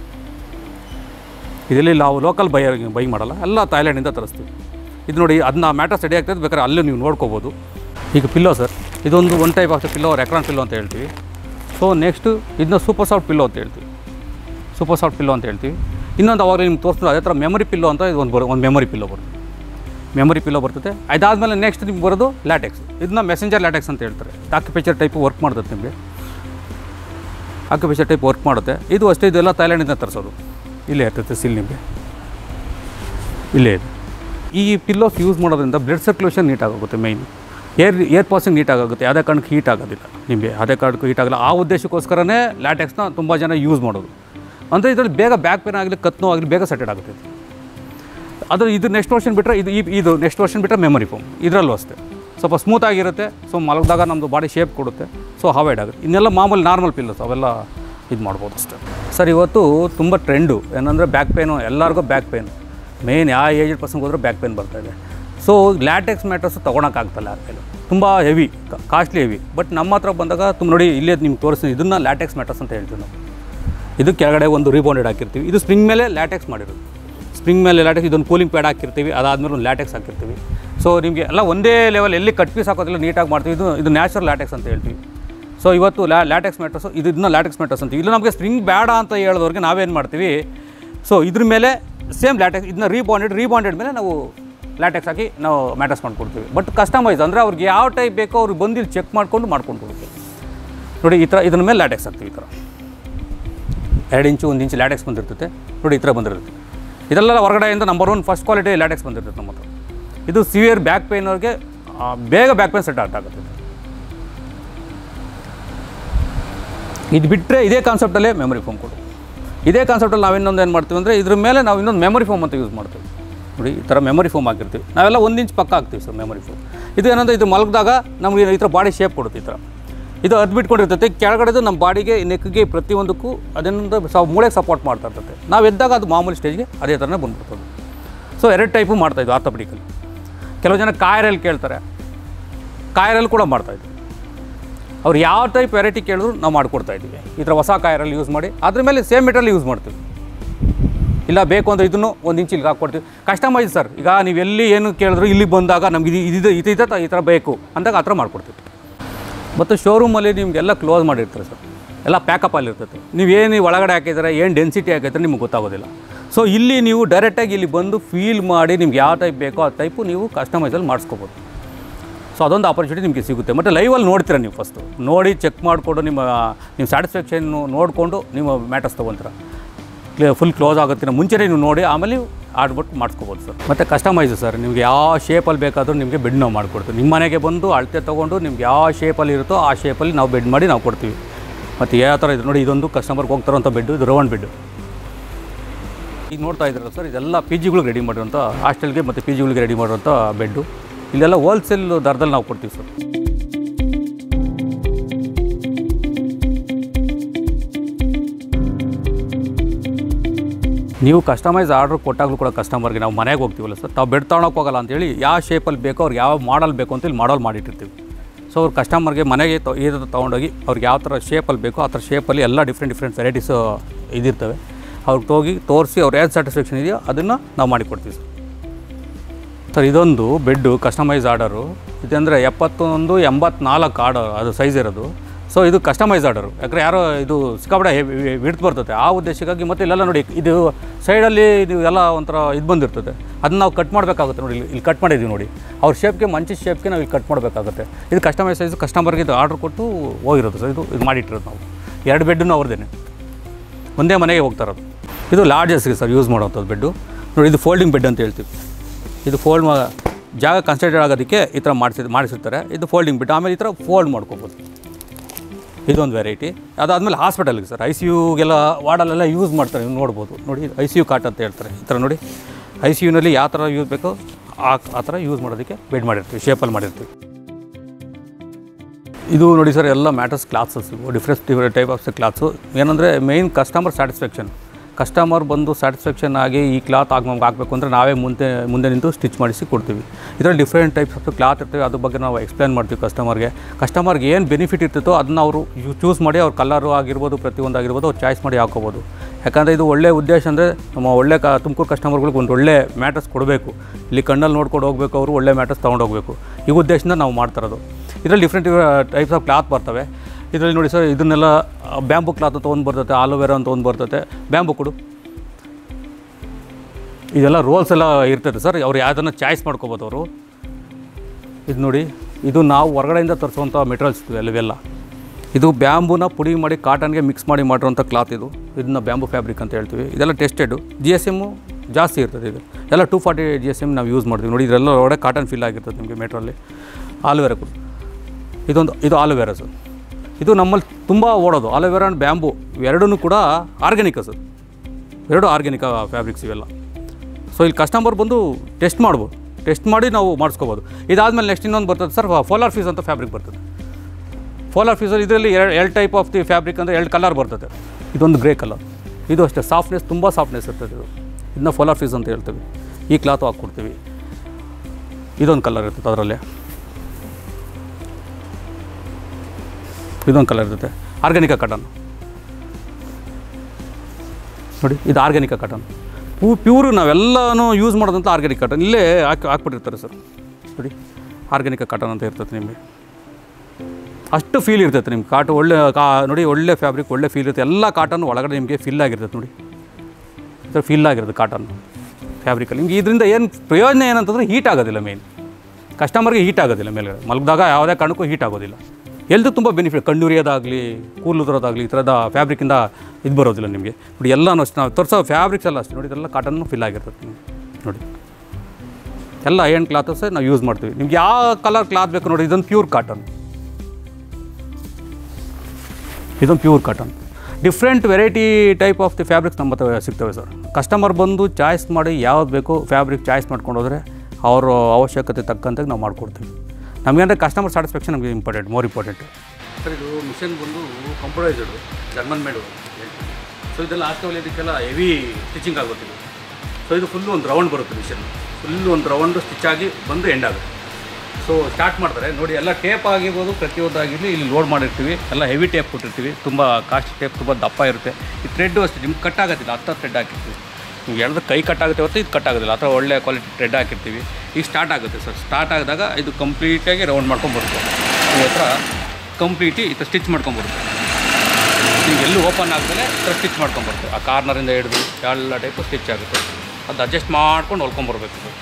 ಇದರಲ್ಲಿ ನಾವು ಲೋಕಲ್ ಬೈ ಬೈ ಮಾಡಲ್ಲ, ಎಲ್ಲ ಥೈಲ್ಯಾಂಡಿಂದ ತರಿಸ್ತೀವಿ. ಇದು ನೋಡಿ ಅದನ್ನ ಮ್ಯಾಟ್ರಸ್ ರೆಡಿ ಆಗ್ತದೆ, ಬೇಕಾದ್ರೆ ಅಲ್ಲೂ ನೀವು ನೋಡ್ಕೋಬೋದು. ಈಗ ಪಿಲ್ಲೋ ಸರ್, ಇದೊಂದು one type of pillow, recron pillow ಅಂತ ಹೇಳ್ತೀವಿ. ಸೊ ನೆಕ್ಸ್ಟು ಇದನ್ನ ಸೂಪರ್ ಸಾಫ್ಟ್ ಪಿಲ್ಲೋ ಅಂತ ಹೇಳ್ತೀವಿ. ಸೂಪರ್ ಸಾಫ್ಟ್ ಪಿಲ್ಲೋ ಅಂತ ಹೇಳ್ತೀವಿ. ಇನ್ನೊಂದು ಅವಾಗ ನಿಮ್ಗೆ ತೋರಿಸ್ತಾರೆ ಅದೇ ಥರ ಮೆಮೊರಿ ಪಿಲ್ಲೋ ಅಂತ ಇದು ಒಂದು ಬರೋ ಒಂದು ಮೆಮೊರಿ ಪಿಲ್ಲೋ ಬರುತ್ತೆ. ಮೆಮೊರಿ ಪಿಲ್ಲೋ ಬರ್ತದೆ. ಅದಾದಮೇಲೆ ನೆಕ್ಸ್ಟ್ ನಿಮ್ಗೆ ಬರೋದು ಲ್ಯಾಟೆಕ್ಸ್. ಇದನ್ನ ಮೆಸೆಂಜರ್ ಲ್ಯಾಟೆಕ್ಸ್ ಅಂತ ಹೇಳ್ತಾರೆ. ಆಕ್ಯುಪೇಚರ್ ಟೈಪ್ ವರ್ಕ್ ಮಾಡುತ್ತೆ ನಿಮಗೆ, ಆಕ್ಯುಪೇಚರ್ ಟೈಪ್ ವರ್ಕ್ ಮಾಡುತ್ತೆ. ಇದು ಅಷ್ಟೇ, ಇದೆಲ್ಲ ಥೈಲ್ಯಾಂಡಿಂದ ತರಿಸೋದು. ಇಲ್ಲೇ ಇರ್ತೈತೆ ಸಿಲ್ ನಿಮಗೆ, ಇಲ್ಲೇ ಇದೆ. ಈ ಪಿಲ್ಲೋಸ್ ಯೂಸ್ ಮಾಡೋದ್ರಿಂದ ಬ್ಲಡ್ ಸರ್ಕ್ಯುಲೇಷನ್ ನೀಟಾಗುತ್ತೆ. ಮೈನ್ ಏರ್ ಏರ್ ಪಾಸಿಂಗ್ ನೀಟಾಗುತ್ತೆ. ಯಾವುದೇ ಕಾರಣಕ್ಕೆ ಹೀಟ್ ಆಗೋದಿಲ್ಲ ನಿಮಗೆ, ಯಾವುದೇ ಕಾರಣಕ್ಕೂ ಹೀಟ್ ಆಗೋಲ್ಲ. ಆ ಉದ್ದೇಶಕ್ಕೋಸ್ಕರನೇ ಲ್ಯಾಟೆಕ್ಸ್ನ ತುಂಬ ಜನ ಯೂಸ್ ಮಾಡೋದು. ಅಂದರೆ ಇದರಲ್ಲಿ ಬೇಗ ಬ್ಯಾಕ್ ಪೇನ್ ಆಗಲಿ ಕತ್ನೋ ಆಗಲಿ ಬೇಗ ಸೆಟೆಡ್ ಆಗುತ್ತೆ. ಅದು ಇದು ನೆಕ್ಸ್ಟ್ ವರ್ಷನ್ ಬಿಟ್ಟರೆ ಇದು ಈ ಇದು ನೆಕ್ಸ್ಟ್ ವರ್ಷನ್ ಬಿಟ್ಟರೆ ಮೆಮೊರಿ ಫೋಮ್. ಇದರಲ್ಲೂ ಅಷ್ಟೇ ಸ್ವಲ್ಪ ಸ್ಮೂತಾಗಿರುತ್ತೆ. ಸೊ ಮಲಗಿದಾಗ ನಮ್ಮದು ಬಾಡಿ ಶೇಪ್ ಕೊಡುತ್ತೆ. ಸೊ ಹವೈಡ್ ಆಗುತ್ತೆ. ಇನ್ನೆಲ್ಲ ಮಾಮೂಲಿ ನಾರ್ಮಲ್ ಪಿಲ್ಲೋಸ್ ಅವೆಲ್ಲ ಇದು ಮಾಡ್ಬೋದು ಅಷ್ಟೇ ಸರ್. ಇವತ್ತು ತುಂಬ ಟ್ರೆಂಡು ಏನಂದರೆ ಬ್ಯಾಕ್ ಪೇನು, ಎಲ್ಲರಿಗೂ ಬ್ಯಾಕ್ ಪೇನ್ ಮೇನ್. ಯಾವ ಏಜ್ ಪರ್ಸನ್ಗೆ ಹೋದ್ರೆ ಬ್ಯಾಕ್ ಪೇನ್ ಬರ್ತಾಯಿದೆ. ಸೊ ಲ್ಯಾಟೆಕ್ಸ್ ಮ್ಯಾಟ್ರಸ್ಸು ತೊಗೊಳಕ್ಕಾಗ್ತಲ್ಲ ಯಾರ ಕೈಲೂ, ತುಂಬ ಹೆವಿ, ಕಾಸ್ಟ್ಲಿ ಹೆವಿ. ಬಟ್ ನಮ್ಮ ಹತ್ರ ಬಂದಾಗ ತುಂಬ ನೋಡಿ ಇಲ್ಲೇ ನಿಮ್ಗೆ ತೋರಿಸ್ತೀನಿ. ಇದನ್ನು ಲ್ಯಾಟೆಕ್ಸ್ ಮ್ಯಾಟ್ರಸ್ ಅಂತ ಹೇಳ್ತೀವಿ ನಾವು. ಇದು ಕೆಳಗಡೆ ಒಂದು ರೀಬೌಂಡೆಡ್ ಹಾಕಿರ್ತೀವಿ. ಇದು ಸ್ಪ್ರಿಂಗ್ ಮೇಲೆ ಲ್ಯಾಟೆಕ್ಸ್ ಮಾಡಿರೋದು. ಸ್ಪ್ರಿಂಗ್ ಮೇಲೆ ಲ್ಯಾಟೆಕ್ಸ್, ಇದೊಂದು ಕೂಲಿಂಗ್ ಪ್ಯಾಡ್ ಹಾಕಿರ್ತೀವಿ. ಅದಾದಮೇಲೆ ಒಂದು ಲ್ಯಾಟೆಕ್ಸ್ ಹಾಕಿರ್ತೀವಿ. ಸೊ ನಿಮಗೆ ಎಲ್ಲ ಒಂದೇ ಲೆವೆಲ್, ಎಲ್ಲಿ ಕಟ್ ಪೀಸ್ ಹಾಕೋದಿಲ್ಲ, ನೀಟಾಗಿ ಮಾಡ್ತೀವಿ. ಇದು ಇದು ನ್ಯಾಚುರಲ್ ಲ್ಯಾಟೆಕ್ಸ್ ಅಂತ ಹೇಳ್ತೀವಿ. ಸೊ ಇವತ್ತು ಲ್ಯಾ ಲ್ಯಾಟೆಕ್ಸ್ ಮ್ಯಾಟ್ರಸ್ಸು ಇದು ಇದನ್ನ ಲ್ಯಾಟೆಕ್ಸ್ ಮ್ಯಾಟ್ರಸ್ ಅಂತೀವಿ. ಇಲ್ಲ ನಮಗೆ ಸ್ಪ್ರಿಂಗ್ ಬೇಡ ಅಂತ ಹೇಳಿದವ್ರಿಗೆ ನಾವೇನು ಮಾಡ್ತೀವಿ, ಸೊ ಇದ್ರ ಮೇಲೆ ಸೇಮ್ ಲ್ಯಾಟೆಕ್ಸ್, ಇದನ್ನ ರೀಬಾಂಡೆಡ್ ರೀಬಾಂಡೆಡ್ ಮೇಲೆ ನಾವು ಲ್ಯಾಟೆಕ್ಸ್ ಹಾಕಿ ನಾವು ಮ್ಯಾಟ್ರಸ್ ಮಾಡ್ಕೊಡ್ತೀವಿ. ಬಟ್ ಕಸ್ಟಮೈಸ್ ಅಂದರೆ ಅವ್ರಿಗೆ ಯಾವ ಟೈಪ್ ಬೇಕೋ ಅವ್ರಿಗೆ ಬಂದು ಇಲ್ಲಿ ಚೆಕ್ ಮಾಡ್ಕೊಂಡು ಮಾಡ್ಕೊಂಡು ಕೊಡ್ತೀವಿ ನೋಡಿ. ಈ ಥರ ಇದ್ರ ಮೇಲೆ ಲ್ಯಾಟೆಕ್ಸ್ ಹಾಕ್ತೀವಿ. ಈ ಥರ ಎರಡು ಇಂಚು ಒಂದು ಇಂಚು ಲ್ಯಾಟೆಕ್ಸ್ ಬಂದಿರ್ತೈತೆ ನೋಡಿ, ಈ ಥರ ಬಂದಿರುತ್ತೆ. ಇದೆಲ್ಲ ಹೊರಗಡೆಯಿಂದ number one first quality latex ಬಂದಿರ್ತದೆ ನಮ್ಮ ಹತ್ರ. ಇದು ಸಿವಿಯರ್ ಬ್ಯಾಕ್ ಪೇಯ್ನವ್ರಿಗೆ ಬೇಗ ಬ್ಯಾಕ್ ಪೇನ್ ಸೆಟ್ ಆಗುತ್ತೆ. ಇದು ಬಿಟ್ಟರೆ ಇದೇ ಕಾನ್ಸೆಪ್ಟಲ್ಲೇ ಮೆಮೊರಿ ಫೋಮ್ ಕೊಡು. ಇದೇ ಕಾನ್ಸೆಪ್ಟಲ್ಲಿ ನಾವು ಇನ್ನೊಂದು ಏನು ಮಾಡ್ತೀವಿ ಅಂದರೆ ಇದ್ರ ಮೇಲೆ ನಾವು ಇನ್ನೊಂದು ಮೆಮೊರಿ ಫೋಮ್ ಅಂತ ಯೂಸ್ ಮಾಡ್ತೀವಿ ನೋಡಿ. ಈ ಥರ ಮೆಮೊರಿ ಫೋಮ್ ಹಾಕಿರ್ತೀವಿ. ನಾವೆಲ್ಲ ಒಂದು ಇಂಚ್ ಪಕ್ಕ ಹಾಕ್ತೀವಿ ಸರ್ ಮೆಮೊರಿ ಫೋಮ್. ಇದು ಏನಂದರೆ ಇದು ಮಲಗಿದಾಗ ನಮಗೆ ಈ ಥರ ಬಾಡಿ ಶೇಪ್ ಕೊಡುತ್ತೆ. ಈ ಥರ ಇದು ಅದು ಬಿಟ್ಕೊಂಡಿರ್ತೈತೆ. ಕೆಳಗಡೆದು ನಮ್ಮ ಬಾಡಿಗೆ, ನೆಕ್ಗೆ, ಪ್ರತಿಯೊಂದಕ್ಕೂ ಅದರಿಂದ ಸಾವು ಮೂಳೆಗೆ ಸಪೋರ್ಟ್ ಮಾಡ್ತಾ ಇರ್ತೈತೆ. ನಾವು ಎದ್ದಾಗ ಅದು ಮಾಮೂಲಿ ಸ್ಟೇಜ್ಗೆ ಅದೇ ಥರನೇ ಬಂದ್ಬಿಡ್ತದೆ. ಸೊ ಎರಡು ಟೈಪು ಮಾಡ್ತಾಯಿದ್ವಿ ಆರ್ಥೋಪೆಡಿಕಲ್ಲಿ. ಕೆಲವು ಜನ ಕಾಯರಲ್ಲಿ ಕೇಳ್ತಾರೆ, ಕಾಯರಲ್ಲಿ ಕೂಡ ಮಾಡ್ತಾಯಿದ್ವಿ. ಅವ್ರು ಯಾವ ಟೈಪ್ ವೆರೈಟಿ ಕೇಳಿದ್ರು ನಾವು ಮಾಡಿಕೊಡ್ತಾಯಿದ್ದೀವಿ. ಈ ಥರ ಹೊಸ ಕಾಯರಲ್ಲಿ ಯೂಸ್ ಮಾಡಿ ಅದ್ರ ಮೇಲೆ ಸೇಮ್ ಮೆಟೀರಿಯಲ್ ಯೂಸ್ ಮಾಡ್ತೀವಿ. ಇಲ್ಲ ಬೇಕು ಅಂದರೆ ಇದನ್ನು ಒಂದು ಇಂಚ್ ಇಲ್ಲಿಗೆ ಹಾಕ್ಕೊಡ್ತೀವಿ. Customise sir. ಈಗ ನೀವು ಎಲ್ಲಿ ಏನು ಕೇಳಿದ್ರು ಇಲ್ಲಿಗೆ ಬಂದಾಗ ನಮ್ಗೆ ಇದು ಇದು ಇದು ಇದು ಈ ಥರ ಬೇಕು ಅಂದಾಗ ಆ ಥರ ಮಾಡಿಕೊಡ್ತೀವಿ. ಮತ್ತು ಶೋರೂಮಲ್ಲಿ ನಿಮಗೆಲ್ಲ ಕ್ಲೋಸ್ ಮಾಡಿರ್ತಾರೆ ಸರ್, ಎಲ್ಲ ಪ್ಯಾಕಪ್ಪಲ್ಲಿ ಇರ್ತದೆ. ನೀವೇನು ಒಳಗಡೆ ಹಾಕಿದರೆ ಏನು ಡೆನ್ಸಿಟಿ ಹಾಕಿದ್ರೆ ನಿಮ್ಗೆ ಗೊತ್ತಾಗೋದಿಲ್ಲ. ಸೊ ಇಲ್ಲಿ ನೀವು ಡೈರೆಕ್ಟಾಗಿ ಇಲ್ಲಿ ಬಂದು ಫೀಲ್ ಮಾಡಿ ನಿಮ್ಗೆ ಯಾವ ಟೈಪ್ ಬೇಕೋ ಆ ಟೈಪು ನೀವು ಕಸ್ಟಮೈಸಲ್ಲಿ ಮಾಡಿಸ್ಕೋಬೋದು. ಸೊ ಅದೊಂದು ಆಪರ್ಚುನಿಟಿ ನಿಮಗೆ ಸಿಗುತ್ತೆ. ಮತ್ತು ಲೈವಲ್ಲಿ ನೋಡ್ತೀರ ನೀವು, ಫಸ್ಟು ನೋಡಿ ಚೆಕ್ ಮಾಡಿಕೊಂಡು ನಿಮ್ಮ ನಿಮ್ಮ ಸ್ಯಾಟಿಸ್ಫ್ಯಾಕ್ಷನ್ನು ನೋಡಿಕೊಂಡು ನೀವು ಮ್ಯಾಟರ್ಸ್ ತೊಗೊತೀರ. ಫುಲ್ ಕ್ಲೋಸ್ ಆಗುತ್ತಿನ ಮುಂಚೆನೇ ನೀವು ನೋಡಿ ಆಮೇಲೆ ಆಡ್ಬಿಟ್ಟು ಮಾಡಿಸ್ಕೋಬೋದು ಸರ್. ಮತ್ತು ಕಸ್ಟಮೈಸು ಸರ್, ನಿಮ್ಗೆ ಯಾವ ಶೇಪಲ್ಲಿ ಬೇಕಾದರೂ ನಿಮಗೆ ಬೆಡ್ ನಾವು ಮಾಡಿಕೊಡ್ತೀವಿ. ನಿಮ್ಮ ಮನೆಗೆ ಬಂದು ಅಳತೆ ತೊಗೊಂಡು ನಿಮ್ಗೆ ಯಾವ ಶೇಪಲ್ಲಿ ಇರುತ್ತೋ ಆ ಶೇಪಲ್ಲಿ ನಾವು ಬೆಡ್ ಮಾಡಿ ನಾವು ಕೊಡ್ತೀವಿ. ಮತ್ತು ಯಾವ ಥರ ಇದೆ ನೋಡಿ, ಇದೊಂದು ಕಸ್ಟಮರ್ಗೆ ಹೋಗ್ತಾರಂಥ ಬೆಡ್ಡು, ಇದು ರೌಂಡ್ ಬೆಡ್ಡು. ಈಗ ನೋಡ್ತಾ ಇದ್ದೀರಲ್ಲ ಸರ್, ಇದೆಲ್ಲ ಪಿ ಜಿಗಳಿಗೆ ರೆಡಿ ಮಾಡಿರೋಂಥ, ಹಾಸ್ಟೆಲ್ಗೆ ಮತ್ತು ಪಿ ಜಿಗಳಿಗೆ ರೆಡಿ ಮಾಡಿರೋಂಥ ಬೆಡ್ಡು. ಇಲ್ಲೆಲ್ಲ ಹೋಲ್ಸೇಲ್ ದರದಲ್ಲಿ ನಾವು ಕೊಡ್ತೀವಿ ಸರ್. ನೀವು ಕಸ್ಟಮೈಸ್ ಆರ್ಡ್ರ್ ಕೊಟ್ಟಾಗಲೂ ಕೂಡ ಕಸ್ಟಮರ್ಗೆ ನಾವು ಮನೆಗೆ ಹೋಗ್ತೀವಲ್ಲ ಸರ್, ನಾವು ಬೆಡ್ ತೊಗೊಳಕ್ಕೆ ಹೋಗಲ್ಲ ಅಂತೇಳಿ ಯಾವ ಶೇಪಲ್ಲಿ ಬೇಕೋ ಅವ್ರಿಗೆ ಯಾವ ಮಾಡಲ್ ಬೇಕು ಅಂತೇಳಿ ಮಾಡಲ್ ಮಾಡಿಟ್ಟಿರ್ತೀವಿ. ಸೊ ಅವ್ರು ಕಸ್ಟಮರ್ಗೆ ಮನೆಗೆ ತೊ ಇದು ತೊಗೊಂಡೋಗಿ ಅವ್ರಿಗೆ ಯಾವ ಥರ ಶೇಪಲ್ಲಿ ಬೇಕೋ ಆ ಥರ ಶೇಪಲ್ಲಿ ಎಲ್ಲ ಡಿಫ್ರೆಂಟ್ ಡಿಫ್ರೆಂಟ್ ವೆರೈಟೀಸು ಇದಿರ್ತವೆ. ಅವ್ರಿಗೆ ಹೋಗಿ ತೋರಿಸಿ ಅವ್ರು ಏನು ಸ್ಯಾಟಿಸ್ಫ್ಯಾಕ್ಷನ್ ಇದೆಯೋ ಅದನ್ನು ನಾವು ಮಾಡಿಕೊಡ್ತೀವಿ ಸರ್. ಸರ್ ಇದೊಂದು ಬೆಡ್ಡು ಕಸ್ಟಮೈಸ್ ಆರ್ಡರು. ಇದಂದರೆ ಎಪ್ಪತ್ತೊಂದು ಎಂಬತ್ನಾಲ್ಕು ಆರ್ಡರ್ ಅದು ಸೈಜ್ ಇರೋದು. ಸೊ ಇದು ಕಸ್ಟಮೈಸ್ ಆರ್ಡರು, ಯಾಕಂದರೆ ಯಾರೋ ಇದು ಸಿಕ್ಕಾಪಟ್ಟೆ ವಿಡ್ತ್ ಬರ್ತದೆ ಆ ಉದ್ದೇಶಕ್ಕಾಗಿ. ಮತ್ತು ಇಲ್ಲೆಲ್ಲ ನೋಡಿ, ಇದು ಸೈಡಲ್ಲಿ ಇದು ಎಲ್ಲ ಒಂಥರ ಇದು ಬಂದಿರ್ತದೆ, ಅದನ್ನ ನಾವು ಕಟ್ ಮಾಡಬೇಕಾಗುತ್ತೆ. ನೋಡಿ ಇಲ್ಲಿ ಕಟ್ ಮಾಡಿದ್ದೀವಿ ನೋಡಿ, ಅವ್ರ ಶೇಪ್ಗೆ ಮಂಚಿ ಶೇಪ್ಗೆ ನಾವು ಇಲ್ಲಿ ಕಟ್ ಮಾಡಬೇಕಾಗುತ್ತೆ. ಇದು ಕಸ್ಟಮೈಸ್ ಸೈಜು ಕಸ್ಟಮರ್ಗೆ ಇದು ಆರ್ಡ್ರ್ ಕೊಟ್ಟು ಹೋಗಿರೋದು ಸರ್. ಇದು ಇದು ಮಾಡಿಟ್ಟಿರೋದು ನಾವು. ಎರಡು ಬೆಡ್ಡನ್ನು ಅವ್ರದ್ದೇನೆ, ಒಂದೇ ಮನೆಗೆ ಹೋಗ್ತಾರೋದು. ಇದು ಲಾರ್ಜೆಸ್ಗೆ ಸರ್ ಯೂಸ್ ಮಾಡೋವಂಥದ್ದು ಬೆಡ್ಡು. ನೋಡಿ ಇದು ಫೋಲ್ಡಿಂಗ್ ಬೆಡ್ ಅಂತ ಹೇಳ್ತೀವಿ. ಇದು ಫೋಲ್ಡ್ ಮಾ ಜಾಗ ಕನ್ಸಂಟ್ರೇಟ್ ಆಗೋದಕ್ಕೆ ಈ ಥರ ಮಾಡಿಸಿ ಮಾಡಿಸಿರ್ತಾರೆ. ಇದು ಫೋಲ್ಡಿಂಗ್ ಬೆಡ್. ಆಮೇಲೆ ಈ ಥರ ಫೋಲ್ಡ್ ಮಾಡ್ಕೊಬೋದು. ಇದೊಂದು ವೆರೈಟಿ. ಅದಾದಮೇಲೆ ಹಾಸ್ಪಿಟಲ್ಗೆ ಸರ್, ಐ ಸಿ ಯುಗೆಲ್ಲ ವಾರ್ಡಲ್ಲೆಲ್ಲ ಯೂಸ್ ಮಾಡ್ತಾರೆ. ನೀವು ನೋಡ್ಬೋದು ನೋಡಿ, ಐ ಸಿ ಯು ಕಾಟ್ ಅಂತ ಹೇಳ್ತಾರೆ. ಈ ಥರ ನೋಡಿ, ಐ ಸಿ ಯುನಲ್ಲಿ ಯಾವ ಥರ ಯೂಸ್ ಬೇಕೋ ಆ ಆ ಥರ ಯೂಸ್ ಮಾಡೋದಕ್ಕೆ ಬೆಡ್ ಮಾಡಿರ್ತೀವಿ, ಶೇಪಲ್ಲಿ ಮಾಡಿರ್ತೀವಿ. ಇದು ನೋಡಿ ಸರ್, ಎಲ್ಲ mattress clothes, different different type of clothes. ಏನಂದರೆ ಮೇಯ್ನ್ ಕಸ್ಟಮರ್ ಸ್ಯಾಟಿಸ್ಫ್ಯಾಕ್ಷನ್. ಕಸ್ಟಮರ್ ಬಂದು ಸ್ಯಾಟಿಸ್ಫ್ಯಾಕ್ಷನ್ ಆಗಿ ಈ ಕ್ಲಾತ್ ಆಗಿ ನಮ್ಗೆ ಹಾಕಬೇಕು ಅಂದರೆ ನಾವೇ ಮುಂದೆ ಮುಂದೆ ನಿಂತು ಸ್ಟಿಚ್ ಮಾಡಿಸಿ ಕೊಡ್ತೀವಿ. ಇದರಲ್ಲಿ ಡಿಫ್ರೆಂಟ್ ಟೈಪ್ಸ್ ಆಫ್ ಕ್ಲಾತ್ ಇರ್ತವೆ, ಅದ್ರ ಬಗ್ಗೆ ನಾವು ಎಕ್ಸ್ಪ್ಲೇನ್ ಮಾಡ್ತೀವಿ ಕಸ್ಟಮರ್ಗೆ. ಕಸ್ಟಮರ್ಗೆ ಏನು ಬೆನಿಫಿಟ್ ಇರ್ತಿತ್ತೋ ಅದನ್ನ ಅವರು ಚೂಸ್ ಮಾಡಿ ಅವ್ರ ಕಲರು ಆಗಿರ್ಬೋದು, ಪ್ರತಿಯೊಂದು ಆಗಿರ್ಬೋದು ಅವ್ರು ಚಾಯ್ಸ್ ಮಾಡಿ ಹಾಕೋಬೋದು. ಯಾಕಂದರೆ ಇದು ಒಳ್ಳೆ ಉದ್ದೇಶ ಅಂದರೆ ನಮ್ಮ ಒಳ್ಳೆ ಕ ತುಮಕೂರು ಕಸ್ಟಮರ್ಗಳಿಗೆ ಒಂದು ಒಳ್ಳೆ ಮ್ಯಾಟರ್ಸ್ ಕೊಡಬೇಕು. ಇಲ್ಲಿ ಕಣ್ಣಲ್ಲಿ ನೋಡ್ಕೊಂಡು ಹೋಗಬೇಕು, ಅವರು ಒಳ್ಳೆ ಮ್ಯಾಟರ್ಸ್ ತೊಗೊಂಡು ಹೋಗಬೇಕು. ಈ ಉದ್ದೇಶದಿಂದ ನಾವು ಮಾಡ್ತಾರೋದು. ಇದರಲ್ಲಿ ಡಿಫ್ರೆಂಟ್ ಟೈಪ್ಸ್ ಆಫ್ ಕ್ಲಾತ್ ಬರ್ತವೆ. ಇದರಲ್ಲಿ ನೋಡಿ ಸರ್, ಇದನ್ನೆಲ್ಲ ಬ್ಯಾಂಬು ಕ್ಲಾತ್ ಅಂತ ಒಂದು ಬರ್ತದೆ, ಆಲೋವೆರಾ ಅಂತ ಒಂದು ಬರ್ತದೆ, ಬ್ಯಾಂಬು ಕೊಡು, ಇದೆಲ್ಲ ರೋಲ್ಸ್ ಎಲ್ಲ ಇರ್ತದೆ ಸರ್. ಅವ್ರು ಯಾವುದನ್ನು ಚಾಯ್ಸ್ ಮಾಡ್ಕೋಬೋದು ಅವರು. ಇದು ನೋಡಿ, ಇದು ನಾವು ಹೊರಗಡೆಯಿಂದ ತರಿಸುವಂಥ ಮೆಟೀರಿಯಲ್ಸ್ ಇವೆಲ್ಲ. ಇದು ಬ್ಯಾಂಬೂನ ಪುಡಿ ಮಾಡಿ ಕಾಟನ್ಗೆ ಮಿಕ್ಸ್ ಮಾಡಿ ಮಾಡಿರೋಂಥ ಕ್ಲಾತ್. ಇದು ಇದನ್ನ ಬ್ಯಾಂಬು ಫ್ಯಾಬ್ರಿಕ್ ಅಂತ ಹೇಳ್ತೀವಿ. ಇದೆಲ್ಲ ಟೆಸ್ಟೆಡು. ಜಿ ಎಸ್ ಎಮ್ಮು ಜಾಸ್ತಿ ಇರ್ತದೆ. ಇದು ಎಲ್ಲ two forty G S M ನಾವು ಯೂಸ್ ಮಾಡ್ತೀವಿ. ನೋಡಿ ಇದೆಲ್ಲ ಒಳಗಡೆ ಕಾಟನ್ ಫಿಲ್ ಆಗಿರ್ತದೆ ನಿಮಗೆ ಮೆಟ್ರಲ್ಲಿ. ಆಲೋವೆರಾ ಕೊಡು, ಇದೊಂದು ಇದು ಆಲೋವೆರಾ ಸರ್. ಇದು ನಮ್ಮಲ್ಲಿ ತುಂಬ ಓಡೋದು ಆಲೋವೆರಾ ಆ್ಯಂಡ್ ಬ್ಯಾಂಬು ಎರಡೂ ಕೂಡ ಆರ್ಗ್ಯಾನಿಕ್ ಸರ್. ಎರಡು ಆರ್ಗ್ಯಾನಿಕ್ ಫ್ಯಾಬ್ರಿಕ್ಸ್ ಇವೆಲ್ಲ. ಸೊ ಇಲ್ಲಿ ಕಸ್ಟಮರ್ ಬಂದು ಟೆಸ್ಟ್ ಮಾಡ್ಬೋದು, ಟೆಸ್ಟ್ ಮಾಡಿ ನಾವು ಮಾಡಿಸ್ಕೋಬೋದು. ಇದಾದಮೇಲೆ ನೆಕ್ಸ್ಟ್ ಇನ್ನೊಂದು ಬರ್ತದೆ ಸರ್, ಫೋಲಾರ್ ಫೀಸ್ ಅಂತ ಫ್ಯಾಬ್ರಿಕ್ ಬರ್ತದೆ. ಫೋಲಾರ್ ಫೀಸಲ್ಲಿ ಇದರಲ್ಲಿ ಎರಡು ಎರಡು ಟೈಪ್ ಆಫ್ ದಿ ಫ್ಯಾಬ್ರಿಕ್ ಅಂದರೆ ಎರಡು ಕಲರ್ ಬರ್ತದೆ. ಇದೊಂದು ಗ್ರೇ ಕಲರ್, ಇದು ಅಷ್ಟೇ ಸಾಫ್ಟ್ನೆಸ್, ತುಂಬ ಸಾಫ್ಟ್ನೆಸ್ ಇರ್ತದೆ ಇದು. ಇದನ್ನ ಫೋಲಾರ್ ಫೀಸ್ ಅಂತ ಹೇಳ್ತೀವಿ. ಈ ಕ್ಲಾತು ಹಾಕ್ಕೊಡ್ತೀವಿ. ಇದೊಂದು ಕಲರ್ ಇರ್ತದೆ, ಅದರಲ್ಲೇ ಇದೊಂದು ಕಲರ್ ಇರುತ್ತೆ. ಆರ್ಗ್ಯಾನಿಕ ಕಾಟನ್ ನೋಡಿ, ಇದು ಆರ್ಗ್ಯಾನಿಕ ಕಾಟನ್. ಪೂ ಪ್ಯೂರು ನಾವೆಲ್ಲನೂ ಯೂಸ್ ಮಾಡೋದಂತ ಆರ್ಗ್ಯಾನಿಕ್ ಕಾಟನ್ ಇಲ್ಲೇ ಹಾಕಿ ಹಾಕ್ಬಿಟ್ಟಿರ್ತಾರೆ ಸರ್. ನೋಡಿ ಆರ್ಗ್ಯಾನಿಕ್ ಕಾಟನ್ ಅಂತ ಇರ್ತದೆ ನಿಮಗೆ. ಅಷ್ಟು ಫೀಲ್ ಇರ್ತೈತೆ ನಿಮ್ಗೆ. ಕಾಟು ಒಳ್ಳೆ ಕಾ ನೋಡಿ, ಒಳ್ಳೆ ಫ್ಯಾಬ್ರಿಕ್, ಒಳ್ಳೆ ಫೀಲ್ ಇರುತ್ತೆ. ಎಲ್ಲ ಕಾಟನ್ ಒಳಗಡೆ ನಿಮಗೆ ಫಿಲ್ ಆಗಿರ್ತದೆ ನೋಡಿ. ಈ ಥರ ಫಿಲ್ ಆಗಿರುತ್ತೆ ಕಾಟನ್ ಫ್ಯಾಬ್ರಿಕಲ್ಲಿ. ನಿಮ್ಗೆ ಇದರಿಂದ ಏನು ಪ್ರಯೋಜನ ಏನಂತಂದರೆ ಹೀಟ್ ಆಗೋದಿಲ್ಲ. ಮೇನ್ ಕಸ್ಟಮರ್ಗೆ ಹೀಟ್ ಆಗೋದಿಲ್ಲ. ಮೇಲೆ ಮಲಗಿದಾಗ ಯಾವುದೇ ಕಾರಣಕ್ಕೂ ಹೀಟ್ ಆಗೋದಿಲ್ಲ. ಎಲ್ದು ತುಂಬ ಬೆನಿಫಿಟ್. ಕಣ್ಣುರಿಯೋದಾಗಲಿ, ಕೂದಲು ಉದುರೋದಾಗಲಿ ಈ ಥರದ ಫ್ಯಾಬ್ರಿಕಿಂದ ಇದು ಬರೋದಿಲ್ಲ ನಿಮಗೆ. ನೋಡಿ ಎಲ್ಲನೂ ಅಷ್ಟೇ, ನಾವು ತೋರಿಸೋ ಫ್ಯಾಬ್ರಿಕ್ಸ್ ಎಲ್ಲ ಅಷ್ಟೇ ನೋಡಿ. ಇದೆಲ್ಲ ಕಾಟನ್ನು ಫಿಲ್ ಆಗಿರ್ತದೆ ನಿಮಗೆ. ನೋಡಿ ಎಲ್ಲ ಏನು ಕ್ಲಾತಸ್ಸೇ ನಾವು ಯೂಸ್ ಮಾಡ್ತೀವಿ. ನಿಮ್ಗೆ ಯಾವ ಕಲರ್ ಕ್ಲಾತ್ ಬೇಕು ನೋಡಿ, ಇದೊಂದು ಪ್ಯೂರ್ ಕಾಟನ್. ಇದೊಂದು pure cotton. Different variety type of the fabrics ನಮ್ಮ ಹತ್ರ ಸಿಗ್ತವೆ ಸರ್. ಕಸ್ಟಮರ್ ಬಂದು ಚಾಯ್ಸ್ ಮಾಡಿ ಯಾವ್ದು ಬೇಕು ಫ್ಯಾಬ್ರಿಕ್ ಚಾಯ್ಸ್ ಮಾಡ್ಕೊಂಡು ಹೋದರೆ ಅವ್ರ ಅವಶ್ಯಕತೆ ತಕ್ಕಂತೆ ನಾವು ಮಾಡಿಕೊಡ್ತೀವಿ. ನಮಗೆ ಅಂದರೆ ಕಸ್ಟಮರ್ ಸ್ಯಾಟಿಸ್ಫ್ಯಾಕ್ಷನ್ ನಮಗೆ ಇಂಪಾರ್ಟೆಂಟ್, ಮೋರ್ ಇಂಪಾರ್ಟೆಂಟ್ ಸರ್. ಇದು ಮಿಷನ್ ಬಂದು ಕಂಪ್ಯೂಟರೈಸ್ಡು ಜರ್ಮನ್ ಮೇಡು. ಸೊ ಇದೆಲ್ಲ ಹಾಕ್ತವಲ್ಲ, ಇದಕ್ಕೆಲ್ಲ ಹೆವಿ ಸ್ಟಿಚಿಂಗ್ ಆಗುತ್ತೆ. ಸೊ ಇದು ಫುಲ್ಲು ಒಂದು ರೌಂಡ್ ಬರುತ್ತೆ ಮಿಷನ್. ಫುಲ್ಲು ಒಂದು ರೌಂಡ್ ಸ್ಟಿಚ್ ಆಗಿ ಬಂದು ಎಂಡ್ ಆಗುತ್ತೆ. ಸೊ ಸ್ಟಾರ್ಟ್ ಮಾಡ್ತಾರೆ ನೋಡಿ. ಎಲ್ಲ ಟೇಪ್ ಆಗಿರ್ಬೋದು, ಪ್ರತಿಯೊಂದಾಗಿರಲಿ ಇಲ್ಲಿ ಲೋಡ್ ಮಾಡಿರ್ತೀವಿ. ಎಲ್ಲ ಹೆವಿ ಟೇಪ್ ಕೊಟ್ಟಿರ್ತೀವಿ. ತುಂಬ ಕಾಸ್ಟ್ ಟೇಪ್, ತುಂಬ ದಪ್ಪ ಇರುತ್ತೆ. ಈ ಥ್ರೆಡ್ಡು ಅಷ್ಟೇ ನಿಮ್ಗೆ ಕಟ್ ಆಗೋದಿಲ್ಲ. ಹತ್ತು ಥ್ರೆಡ್ ಹಾಕಿರ್ತೀವಿ. ನೀವು ಹೇಳಿದ್ರೆ ಕೈ ಕಟ್ ಆಗುತ್ತೆ ಹೊರತು ಇದು ಕಟ್ ಆಗೋದಿಲ್ಲ. ಆ ಥರ ಒಳ್ಳೆ ಕ್ವಾಲಿಟಿ ಥ್ರೆಡ್ ಹಾಕಿರ್ತೀವಿ. ಈಗ ಸ್ಟಾರ್ಟ್ ಆಗುತ್ತೆ ಸರ್. ಸ್ಟಾರ್ಟ್ ಆಗಿದಾಗ ಇದು ಕಂಪ್ಲೀಟಾಗಿ ರೌಂಡ್ ಮಾಡ್ಕೊಂಬರುತ್ತೆ. ಈ ಹತ್ರ ಕಂಪ್ಲೀಟಿ ಈ ಥರ ಸ್ಟಿಚ್ ಮಾಡ್ಕೊಂಬರುತ್ತೆ. ಈಗ ಎಲ್ಲೂ ಓಪನ್ ಆಗದಲ್ಲೇ ಈ ಥರ ಸ್ಟಿಚ್ ಮಾಡ್ಕೊಂಬರುತ್ತೆ. ಆ ಕಾರ್ನರಿಂದ ಹಿಡಿದು ಎಲ್ಲ ಟೈಪು ಸ್ಟಿಚ್ ಆಗುತ್ತೆ. ಅದು ಅಡ್ಜಸ್ಟ್ ಮಾಡ್ಕೊಂಡು ಹೊಲ್ಕೊಂಬರ್ಬೇಕು ಸರ್.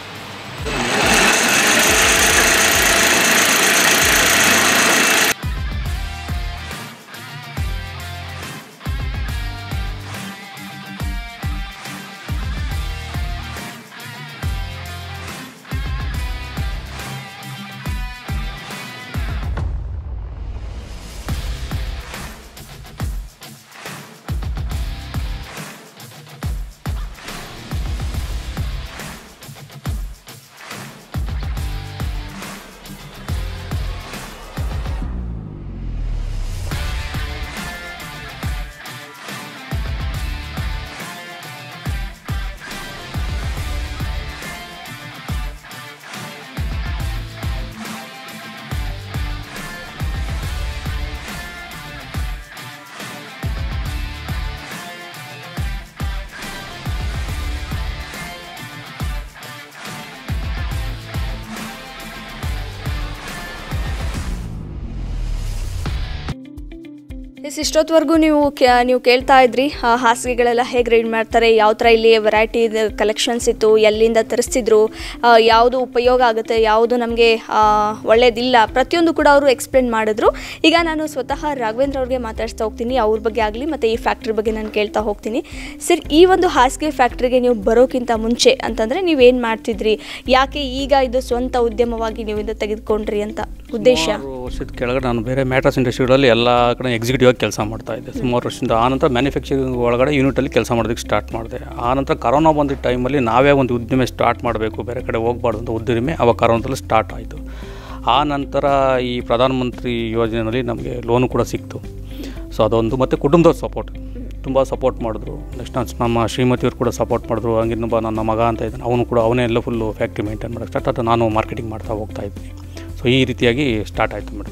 ಎಸ್, ಇಷ್ಟೊತ್ತವರೆಗೂ ನೀವು ನೀವು ಕೇಳ್ತಾ ಇದ್ರಿ ಹಾಸಿಗೆಗಳೆಲ್ಲ ಹೇಗೆ ರೆಡಿ ಮಾಡ್ತಾರೆ, ಯಾವ ಥರ ಇಲ್ಲಿ ವೆರೈಟಿ ಕಲೆಕ್ಷನ್ಸ್ ಇತ್ತು, ಎಲ್ಲಿಂದ ತರಿಸ್ತಿದ್ರು, ಯಾವುದು ಉಪಯೋಗ ಆಗುತ್ತೆ, ಯಾವುದು ನಮಗೆ ಒಳ್ಳೇದಿಲ್ಲ, ಪ್ರತಿಯೊಂದು ಕೂಡ ಅವರು ಎಕ್ಸ್ಪ್ಲೇನ್ ಮಾಡಿದ್ರು. ಈಗ ನಾನು ಸ್ವತಃ ರಾಘವೇಂದ್ರ ಅವ್ರಿಗೆ ಮಾತಾಡ್ತಾ ಹೋಗ್ತೀನಿ, ಅವ್ರ ಬಗ್ಗೆ ಆಗಲಿ ಮತ್ತು ಈ ಫ್ಯಾಕ್ಟ್ರಿ ಬಗ್ಗೆ ನಾನು ಕೇಳ್ತಾ ಹೋಗ್ತೀನಿ. ಸರ್, ಈ ಒಂದು ಹಾಸಿಗೆ ಫ್ಯಾಕ್ಟ್ರಿಗೆ ನೀವು ಬರೋಕ್ಕಿಂತ ಮುಂಚೆ ಅಂತಂದರೆ ನೀವೇನು ಮಾಡ್ತಿದ್ರಿ, ಯಾಕೆ ಈಗ ಇದು ಸ್ವಂತ ಉದ್ಯಮವಾಗಿ ನೀವು ಇದು ತೆಗೆದುಕೊಂಡ್ರಿ ಅಂತ ಉದ್ದೇಶ? ವರ್ಷದ ಕೆಳಗಡೆ ನಾನು ಬೇರೆ ಮ್ಯಾಟ್ರಸ್ ಇಂಡಸ್ಟ್ರಿಗಳಲ್ಲಿ ಎಲ್ಲ ಕಡೆ ಎಕ್ಸಿಕ್ಯೂಟಿವ್ ಆಗಿ ಕೆಲಸ ಮಾಡ್ತಾ ಇದ್ದೆ ಸುಮಾರು ವರ್ಷದಿಂದ. ಆನಂತರ ಮ್ಯಾನುಫ್ಯಾಕ್ಚರಿಂಗ್ ಒಳಗಡೆ ಯೂನಿಟಲ್ಲಿ ಕೆಲಸ ಮಾಡೋದಕ್ಕೆ ಸ್ಟಾರ್ಟ್ ಮಾಡಿದೆ. ಆನಂತರ ಕರೋನಾ ಬಂದಿದ್ದ ಟೈಮಲ್ಲಿ ನಾವೇ ಒಂದು ಉದ್ದಿಮೆ ಸ್ಟಾರ್ಟ್ ಮಾಡಬೇಕು, ಬೇರೆ ಕಡೆ ಹೋಗಬಾರ್ದು ಅಂತ ಉದ್ದಿಮೆ ಅವಾಗ ಕರೋನಾದಲ್ಲಿ ಸ್ಟಾರ್ಟ್ ಆಯಿತು. ಆ ನಂತರ ಈ ಪ್ರಧಾನಮಂತ್ರಿ ಯೋಜನೆಯಲ್ಲಿ ನಮಗೆ ಲೋನು ಕೂಡ ಸಿಕ್ತು. ಸೊ ಅದೊಂದು, ಮತ್ತು ಕುಟುಂಬದವ್ರ ಸಪೋರ್ಟ್ ತುಂಬ ಸಪೋರ್ಟ್ ಮಾಡಿದ್ರು. ನೆಕ್ಸ್ಟ್ ನಮ್ಮ ಶ್ರೀಮತಿಯವರು ಕೂಡ ಸಪೋರ್ಟ್ ಮಾಡಿದ್ರು. ಹಂಗಿನ್ನೊಬ್ಬ ನನ್ನ ಮಗ ಅಂತ ಇದ್ದಾನೆ, ಅವನು ಕೂಡ ಅವನೇ ಎಲ್ಲ ಫುಲ್ಲು ಫ್ಯಾಕ್ಟ್ರಿ ಮೇಂಟೈನ್ ಮಾಡೋಕ್ಕೆ ಸ್ಟಾರ್ಟ್ ಆಯಿತು. ನಾನು ಮಾರ್ಕೆಟಿಂಗ್ ಮಾಡ್ತಾ ಹೋಗ್ತಾ ಇದ್ದೀನಿ. ಸೊ ಈ ರೀತಿಯಾಗಿ ಸ್ಟಾರ್ಟ್ ಆಯಿತು ಮೇಡಮ್.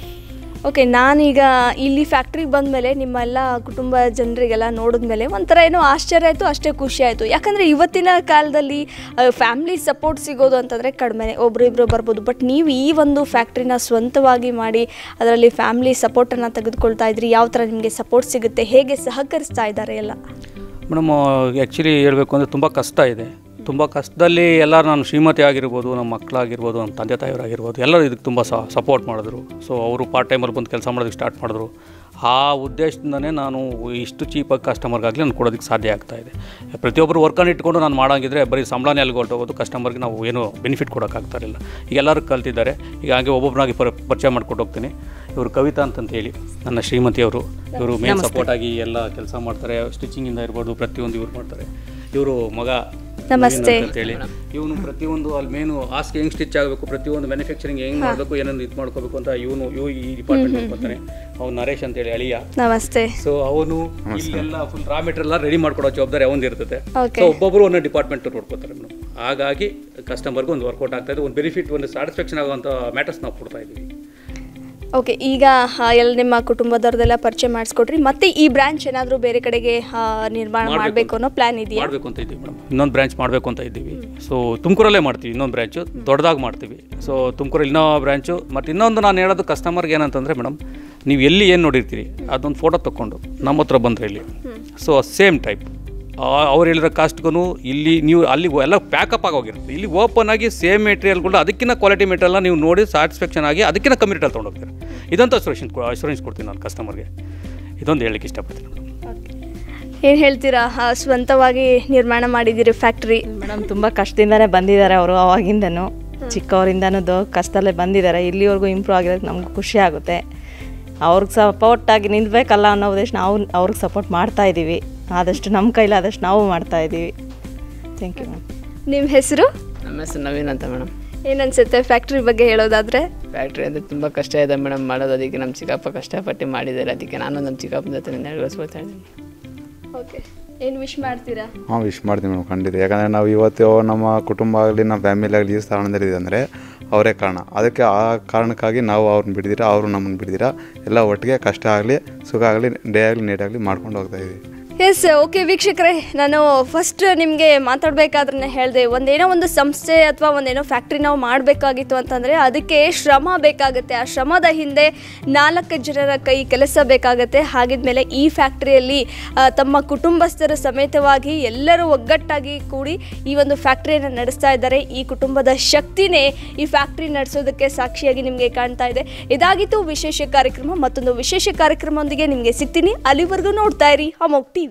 ಓಕೆ, ನಾನೀಗ ಇಲ್ಲಿ ಫ್ಯಾಕ್ಟ್ರಿಗೆ ಬಂದಮೇಲೆ ನಿಮ್ಮೆಲ್ಲ ಕುಟುಂಬ ಜನರಿಗೆಲ್ಲ ನೋಡಿದ್ಮೇಲೆ ಒಂಥರ ಏನೋ ಆಶ್ಚರ್ಯ ಆಯಿತು, ಅಷ್ಟೇ ಖುಷಿ ಆಯಿತು. ಯಾಕಂದರೆ ಇವತ್ತಿನ ಕಾಲದಲ್ಲಿ ಫ್ಯಾಮ್ಲಿ ಸಪೋರ್ಟ್ ಸಿಗೋದು ಅಂತಂದರೆ ಕಡಿಮೆ, ಒಬ್ಬರು ಇಬ್ಬರು ಬರ್ಬೋದು. ಬಟ್ ನೀವು ಈ ಒಂದು ಫ್ಯಾಕ್ಟ್ರಿನ ಸ್ವಂತವಾಗಿ ಮಾಡಿ ಅದರಲ್ಲಿ ಫ್ಯಾಮ್ಲಿ ಸಪೋರ್ಟನ್ನು ತೆಗೆದುಕೊಳ್ತಾ ಇದ್ರಿ. ಯಾವ ಥರ ನಿಮಗೆ ಸಪೋರ್ಟ್ ಸಿಗುತ್ತೆ, ಹೇಗೆ ಸಹಕರಿಸ್ತಾ ಇದ್ದಾರೆ ಎಲ್ಲ? ಮೇಡಮ್, ಆ್ಯಕ್ಚುಲಿ ಹೇಳಬೇಕು ಅಂದರೆ ತುಂಬ ಕಷ್ಟ ಇದೆ. ತುಂಬ ಕಷ್ಟದಲ್ಲಿ ಎಲ್ಲರೂ, ನಾನು ಶ್ರೀಮತಿ ಆಗಿರ್ಬೋದು, ನಮ್ಮ ಮಕ್ಕಳಾಗಿರ್ಬೋದು, ನಮ್ಮ ತಂದೆ ತಾಯಿಯವರಾಗಿರ್ಬೋದು, ಎಲ್ಲರೂ ಇದಕ್ಕೆ ತುಂಬ ಸಪೋರ್ಟ್ ಮಾಡಿದ್ರು. ಸೊ ಅವರು ಪಾರ್ಟ್ ಟೈಮಲ್ಲಿ ಬಂದು ಕೆಲಸ ಮಾಡೋದಕ್ಕೆ ಸ್ಟಾರ್ಟ್ ಮಾಡಿದ್ರು. ಆ ಉದ್ದೇಶದಿಂದನೇ ನಾನು ಇಷ್ಟು ಚೀಪಾಗಿ ಕಸ್ಟಮರ್ಗಾಗಲಿ ನಾನು ಕೊಡೋದಕ್ಕೆ ಸಾಧ್ಯ ಆಗ್ತಾಯಿದೆ. ಪ್ರತಿಯೊಬ್ಬರು ವರ್ಕನ್ನು ಇಟ್ಕೊಂಡು ನಾನು ಮಾಡೋಂಗಿದ್ರೆ ಬರೀ ಸಂಬಳನೇ ಅಲ್ಲಿ ಹೊರಟೋಗೋದು, ಕಸ್ಟಮರ್ಗೆ ನಾವು ಏನೂ ಬೆನಿಫಿಟ್ ಕೊಡೋಕ್ಕಾಗ್ತಾರಿಲ್ಲ. ಈಗ ಎಲ್ಲರೂ ಕಲ್ತಿದ್ದಾರೆ. ಈಗ ಹಾಗೆ ಒಬ್ಬೊಬ್ಬರಾಗಿ ಪರ ಪರಿಚಯ ಮಾಡಿಕೊಟ್ಟು ಹೋಗ್ತೀನಿ. ಇವರು ಕವಿತಾ ಅಂತಂತ ಹೇಳಿ ನನ್ನ ಶ್ರೀಮತಿಯವರು. ಇವರು ಮೇನ್ ಸಪೋರ್ಟಾಗಿ ಎಲ್ಲ ಕೆಲಸ ಮಾಡ್ತಾರೆ. ಸ್ಟಿಚಿಂಗಿಂದ ಇರ್ಬೋದು, ಪ್ರತಿಯೊಂದು ಇವ್ರು ಮಾಡ್ತಾರೆ. ಇವರು ಮಗ ನಮಸ್ತೆ ಅಂತೇಳಿ, ಇವನು ಪ್ರತಿಯೊಂದು ಅಲ್ಲಿ ಮೇನು ಹಾಸಿಗೆ ಹೆಂಗೆ ಸ್ಟಿಚ್ ಆಗಬೇಕು, ಪ್ರತಿಯೊಂದು ಮ್ಯಾನುಫ್ಯಾಕ್ಚರಿಂಗ್ ಹೆಂಗೆ ಮಾಡಬೇಕು, ಏನನ್ನು ಇದು ಮಾಡ್ಕೋಬೇಕು ಅಂತ ಇವನು ಇವು ಈ ಡಿಪಾರ್ಟ್ಮೆಂಟ್ ನೋಡ್ಕೊತಾನೆ. ಅವ್ನು ನರೇಶ್ ಅಂತೇಳಿ ಅಳಿಯ. ನಮಸ್ತೆ. ಸೊ ಅವನು ಇಲ್ಲೆಲ್ಲ ಫುಲ್ ರಾ ಮೆಟೀರಿಯಲ್ ರೆಡಿ ಮಾಡ್ಕೊಡೋ ಜವಾಬ್ದಾರಿ ಅವನು ಇರ್ತದೆ. ಸೊ ಒಬ್ಬೊಬ್ಬರು ಒಂದೊಂದು ಡಿಪಾರ್ಟ್ಮೆಂಟ್ ನೋಡ್ಕೋತಾರೆ ಮೇಡಮ್. ಹಾಗಾಗಿ ಕಸ್ಟಮರ್ಗೆ ಒಂದು ವರ್ಕೌಟ್ ಆಗ್ತಾ ಇದೆ, ಒಂದು ಬೆನಿಫಿಟ್, ಒಂದು ಸ್ಯಾಟಿಸ್ಫ್ಯಾಕ್ಷನ್ ಆಗುವಂಥ ಮ್ಯಾಟರ್ಸ್ ನಾವು ಕೊಡ್ತಾ ಇದ್ದೀವಿ. ಓಕೆ, ಈಗ ಎಲ್ಲ ನಿಮ್ಮ ಕುಟುಂಬದವ್ರದೆಲ್ಲ ಪರಿಚಯ ಮಾಡಿಸ್ಕೊಟ್ರಿ. ಮತ್ತೆ ಈ ಬ್ರಾಂಚ್ ಏನಾದರೂ ಬೇರೆ ಕಡೆಗೆ ನಿರ್ಮಾಣ ಮಾಡಬೇಕು ಅನ್ನೋ ಪ್ಲಾನ್ ಇದೆಯಾ? ಮಾಡಬೇಕು ಅಂತ ಇದ್ದೀವಿ ಮೇಡಮ್. ಇನ್ನೊಂದು ಬ್ರಾಂಚ್ ಮಾಡಬೇಕು ಅಂತ ಇದ್ದೀವಿ. ಸೊ ತುಮಕೂರಲ್ಲೇ ಮಾಡ್ತೀವಿ, ಇನ್ನೊಂದು ಬ್ರಾಂಚು ದೊಡ್ಡದಾಗಿ ಮಾಡ್ತೀವಿ. ಸೊ ತುಮಕೂರಲ್ಲಿ ಇನ್ನೂ ಬ್ರಾಂಚು. ಮತ್ತು ಇನ್ನೊಂದು ನಾನು ಹೇಳೋದು ಕಸ್ಟಮರ್ಗೆ ಏನಂತಂದರೆ ಮೇಡಮ್, ನೀವು ಎಲ್ಲಿ ಏನು ನೋಡಿರ್ತೀರಿ ಅದೊಂದು ಫೋಟೋ ತೊಗೊಂಡು ನಮ್ಮ ಹತ್ರ ಬಂದರೆ ಇಲ್ಲಿ, ಸೊ ಸೇಮ್ ಟೈಪ್ ಅವ್ರು ಹೇಳಿರೋ ಕಾಸ್ಟ್ಗೂ ಇಲ್ಲಿ ನೀವು ಅಲ್ಲಿಗೆ ಎಲ್ಲ ಪ್ಯಾಕಪ್ ಆಗೋಗಿರುತ್ತೆ. ಇಲ್ಲಿ ಓಪನ್ ಆಗಿ ಸೇಮ್ ಮೆಟೀರಿಯಲ್ಗಳು ಅದಕ್ಕಿಂತ ಕ್ವಾಲಿಟಿ ಮೆಟೀರಿಯಲ್ನ ನೀವು ನೋಡಿ ಸ್ಯಾಟಿಸ್ಫ್ಯಾಕ್ಷನ್ ಆಗಿ ಅದಕ್ಕಿಂತ ಕಮ್ಮಿ ರೇಟಲ್ಲಿ ತೊಗೊಂಡೋಗ್ತಾರೆ. ಇದಂತೂ ಅಶ್ಯೂರೆನ್ಸ್ ಅಶ್ಯೂರೆನ್ಸ್ ಕೊಡ್ತೀನಿ ನಾನು ಕಸ್ಟಮರ್ಗೆ. ಇದೊಂದು ಹೇಳಲಿಕ್ಕೆ ಇಷ್ಟಪಡ್ತೀನಿ ಮೇಡಮ್. ಏನು ಹೇಳ್ತೀರಾ, ಸ್ವಂತವಾಗಿ ನಿರ್ಮಾಣ ಮಾಡಿದ್ದೀರಿ ಫ್ಯಾಕ್ಟ್ರಿ? ಮೇಡಮ್, ತುಂಬ ಕಷ್ಟದಿಂದನೇ ಬಂದಿದ್ದಾರೆ ಅವರು. ಅವಾಗಿಂದನೂ ಚಿಕ್ಕವರಿಂದನೂ ದೊ ಕಷ್ಟದಲ್ಲೇ ಬಂದಿದ್ದಾರೆ. ಇಲ್ಲಿವರೆಗೂ ಇಂಪ್ರೂವ್ ಆಗಿರೋದು ನಮಗೂ ಖುಷಿ ಆಗುತ್ತೆ. ಅವ್ರಿಗೆ ಸಪೋರ್ಟಾಗಿ ನಿಲ್ಬೇಕಲ್ಲ ಅನ್ನೋ ಉದ್ದೇಶ ನಾವು ಅವ್ರಿಗೆ ಸಪೋರ್ಟ್ ಮಾಡ್ತಾ ಇದ್ದೀವಿ. ಆದಷ್ಟು ನಮ್ಮ ಕೈಲಾದಷ್ಟು ನಾವು ಮಾಡ್ತಾ ಇದ್ದೀವಿ. Thank you ma'am. ನಿಮ್ಮ ಹೆಸರು? ನಮ್ಮ ಹೆಸರು ನವೀನ್ ಅಂತ ಮೇಡಮ್. ಏನನ್ಸುತ್ತೆ ಫ್ಯಾಕ್ಟ್ರಿ ಬಗ್ಗೆ ಹೇಳೋದಾದರೆ? ಫ್ಯಾಕ್ಟ್ರಿ ಅಂದರೆ ತುಂಬ ಕಷ್ಟ ಇದೆ ಮೇಡಮ್ ಮಾಡೋದು. ಅದಕ್ಕೆ ನಮ್ಮ ಚಿಕ್ಕಪ್ಪ ಕಷ್ಟಪಟ್ಟು ಮಾಡಿದ್ದಾರೆ. ಅದಕ್ಕೆ ನಾನು ನಮ್ಮ ಚಿಕ್ಕಪ್ಪನ ಜೊತೆ ನೆರವೇರಿಸ್ಕೊಳ್ತಾ ಇದ್ದೀನಿ. ಓಕೆ, ಏನು ವಿಶ್ ಮಾಡ್ತೀರಾ? ಹಾಂ, ವಿಶ್ ಮಾಡ್ತೀವಿ ಮೇಡಮ್, ಖಂಡಿತ. ಯಾಕಂದರೆ ನಾವು ಇವತ್ತು ನಮ್ಮ ಕುಟುಂಬ ಆಗಲಿ, ನಮ್ಮ ಫ್ಯಾಮಿಲಿ ಆಗಲಿ ಈ ಸ್ಥಾನದಲ್ಲಿದೆ ಅಂದರೆ ಅವರೇ ಕಾರಣ. ಅದಕ್ಕೆ ಆ ಕಾರಣಕ್ಕಾಗಿ ನಾವು ಅವ್ರನ್ನ ಬಿಡ್ದಿರ, ಅವರು ನಮ್ಮನ್ನು ಬಿಡ್ದಿರ, ಎಲ್ಲ ಒಟ್ಟಿಗೆ ಕಷ್ಟ ಆಗಲಿ ಸುಖ ಆಗಲಿ ಡೇ ಆಗಲಿ ನೀಟಾಗಲಿ ಮಾಡ್ಕೊಂಡು ಹೋಗ್ತಾಯಿದ್ದೀವಿ. ಎಸ್ ಓಕೆ ವೀಕ್ಷಕರೇ, ನಾನು ಫಸ್ಟ್ ನಿಮಗೆ ಮಾತಾಡಬೇಕಾದ್ರೆ ಹೇಳಿದೆ ಒಂದೇನೋ ಒಂದು ಸಂಸ್ಥೆ ಅಥವಾ ಒಂದೇನೋ ಫ್ಯಾಕ್ಟ್ರಿ ನಾವು ಮಾಡಬೇಕಾಗಿತ್ತು ಅಂತಂದರೆ ಅದಕ್ಕೆ ಶ್ರಮ ಬೇಕಾಗುತ್ತೆ. ಆ ಶ್ರಮದ ಹಿಂದೆ ನಾಲ್ಕು ಜನರ ಕೈ ಕೆಲಸ ಬೇಕಾಗುತ್ತೆ. ಹಾಗಿದ್ಮೇಲೆ ಈ ಫ್ಯಾಕ್ಟ್ರಿಯಲ್ಲಿ ತಮ್ಮ ಕುಟುಂಬಸ್ಥರ ಸಮೇತವಾಗಿ ಎಲ್ಲರೂ ಒಗ್ಗಟ್ಟಾಗಿ ಕೂಡಿ ಈ ಒಂದು ಫ್ಯಾಕ್ಟ್ರಿಯನ್ನು ನಡೆಸ್ತಾ ಇದ್ದಾರೆ. ಈ ಕುಟುಂಬದ ಶಕ್ತಿನೇ ಈ ಫ್ಯಾಕ್ಟ್ರಿ ನಡೆಸೋದಕ್ಕೆ ಸಾಕ್ಷಿಯಾಗಿ ನಿಮಗೆ ಕಾಣ್ತಾ ಇದೆ. ಇದಾಗಿತ್ತು ವಿಶೇಷ ಕಾರ್ಯಕ್ರಮ. ಮತ್ತೊಂದು ವಿಶೇಷ ಕಾರ್ಯಕ್ರಮದೊಂದಿಗೆ ನಿಮಗೆ ಸಿಗ್ತೀನಿ. ಅಲ್ಲಿವರೆಗೂ ನೋಡ್ತಾ ಇರಿ ಅಮೋಘ್ ಟಿವಿ.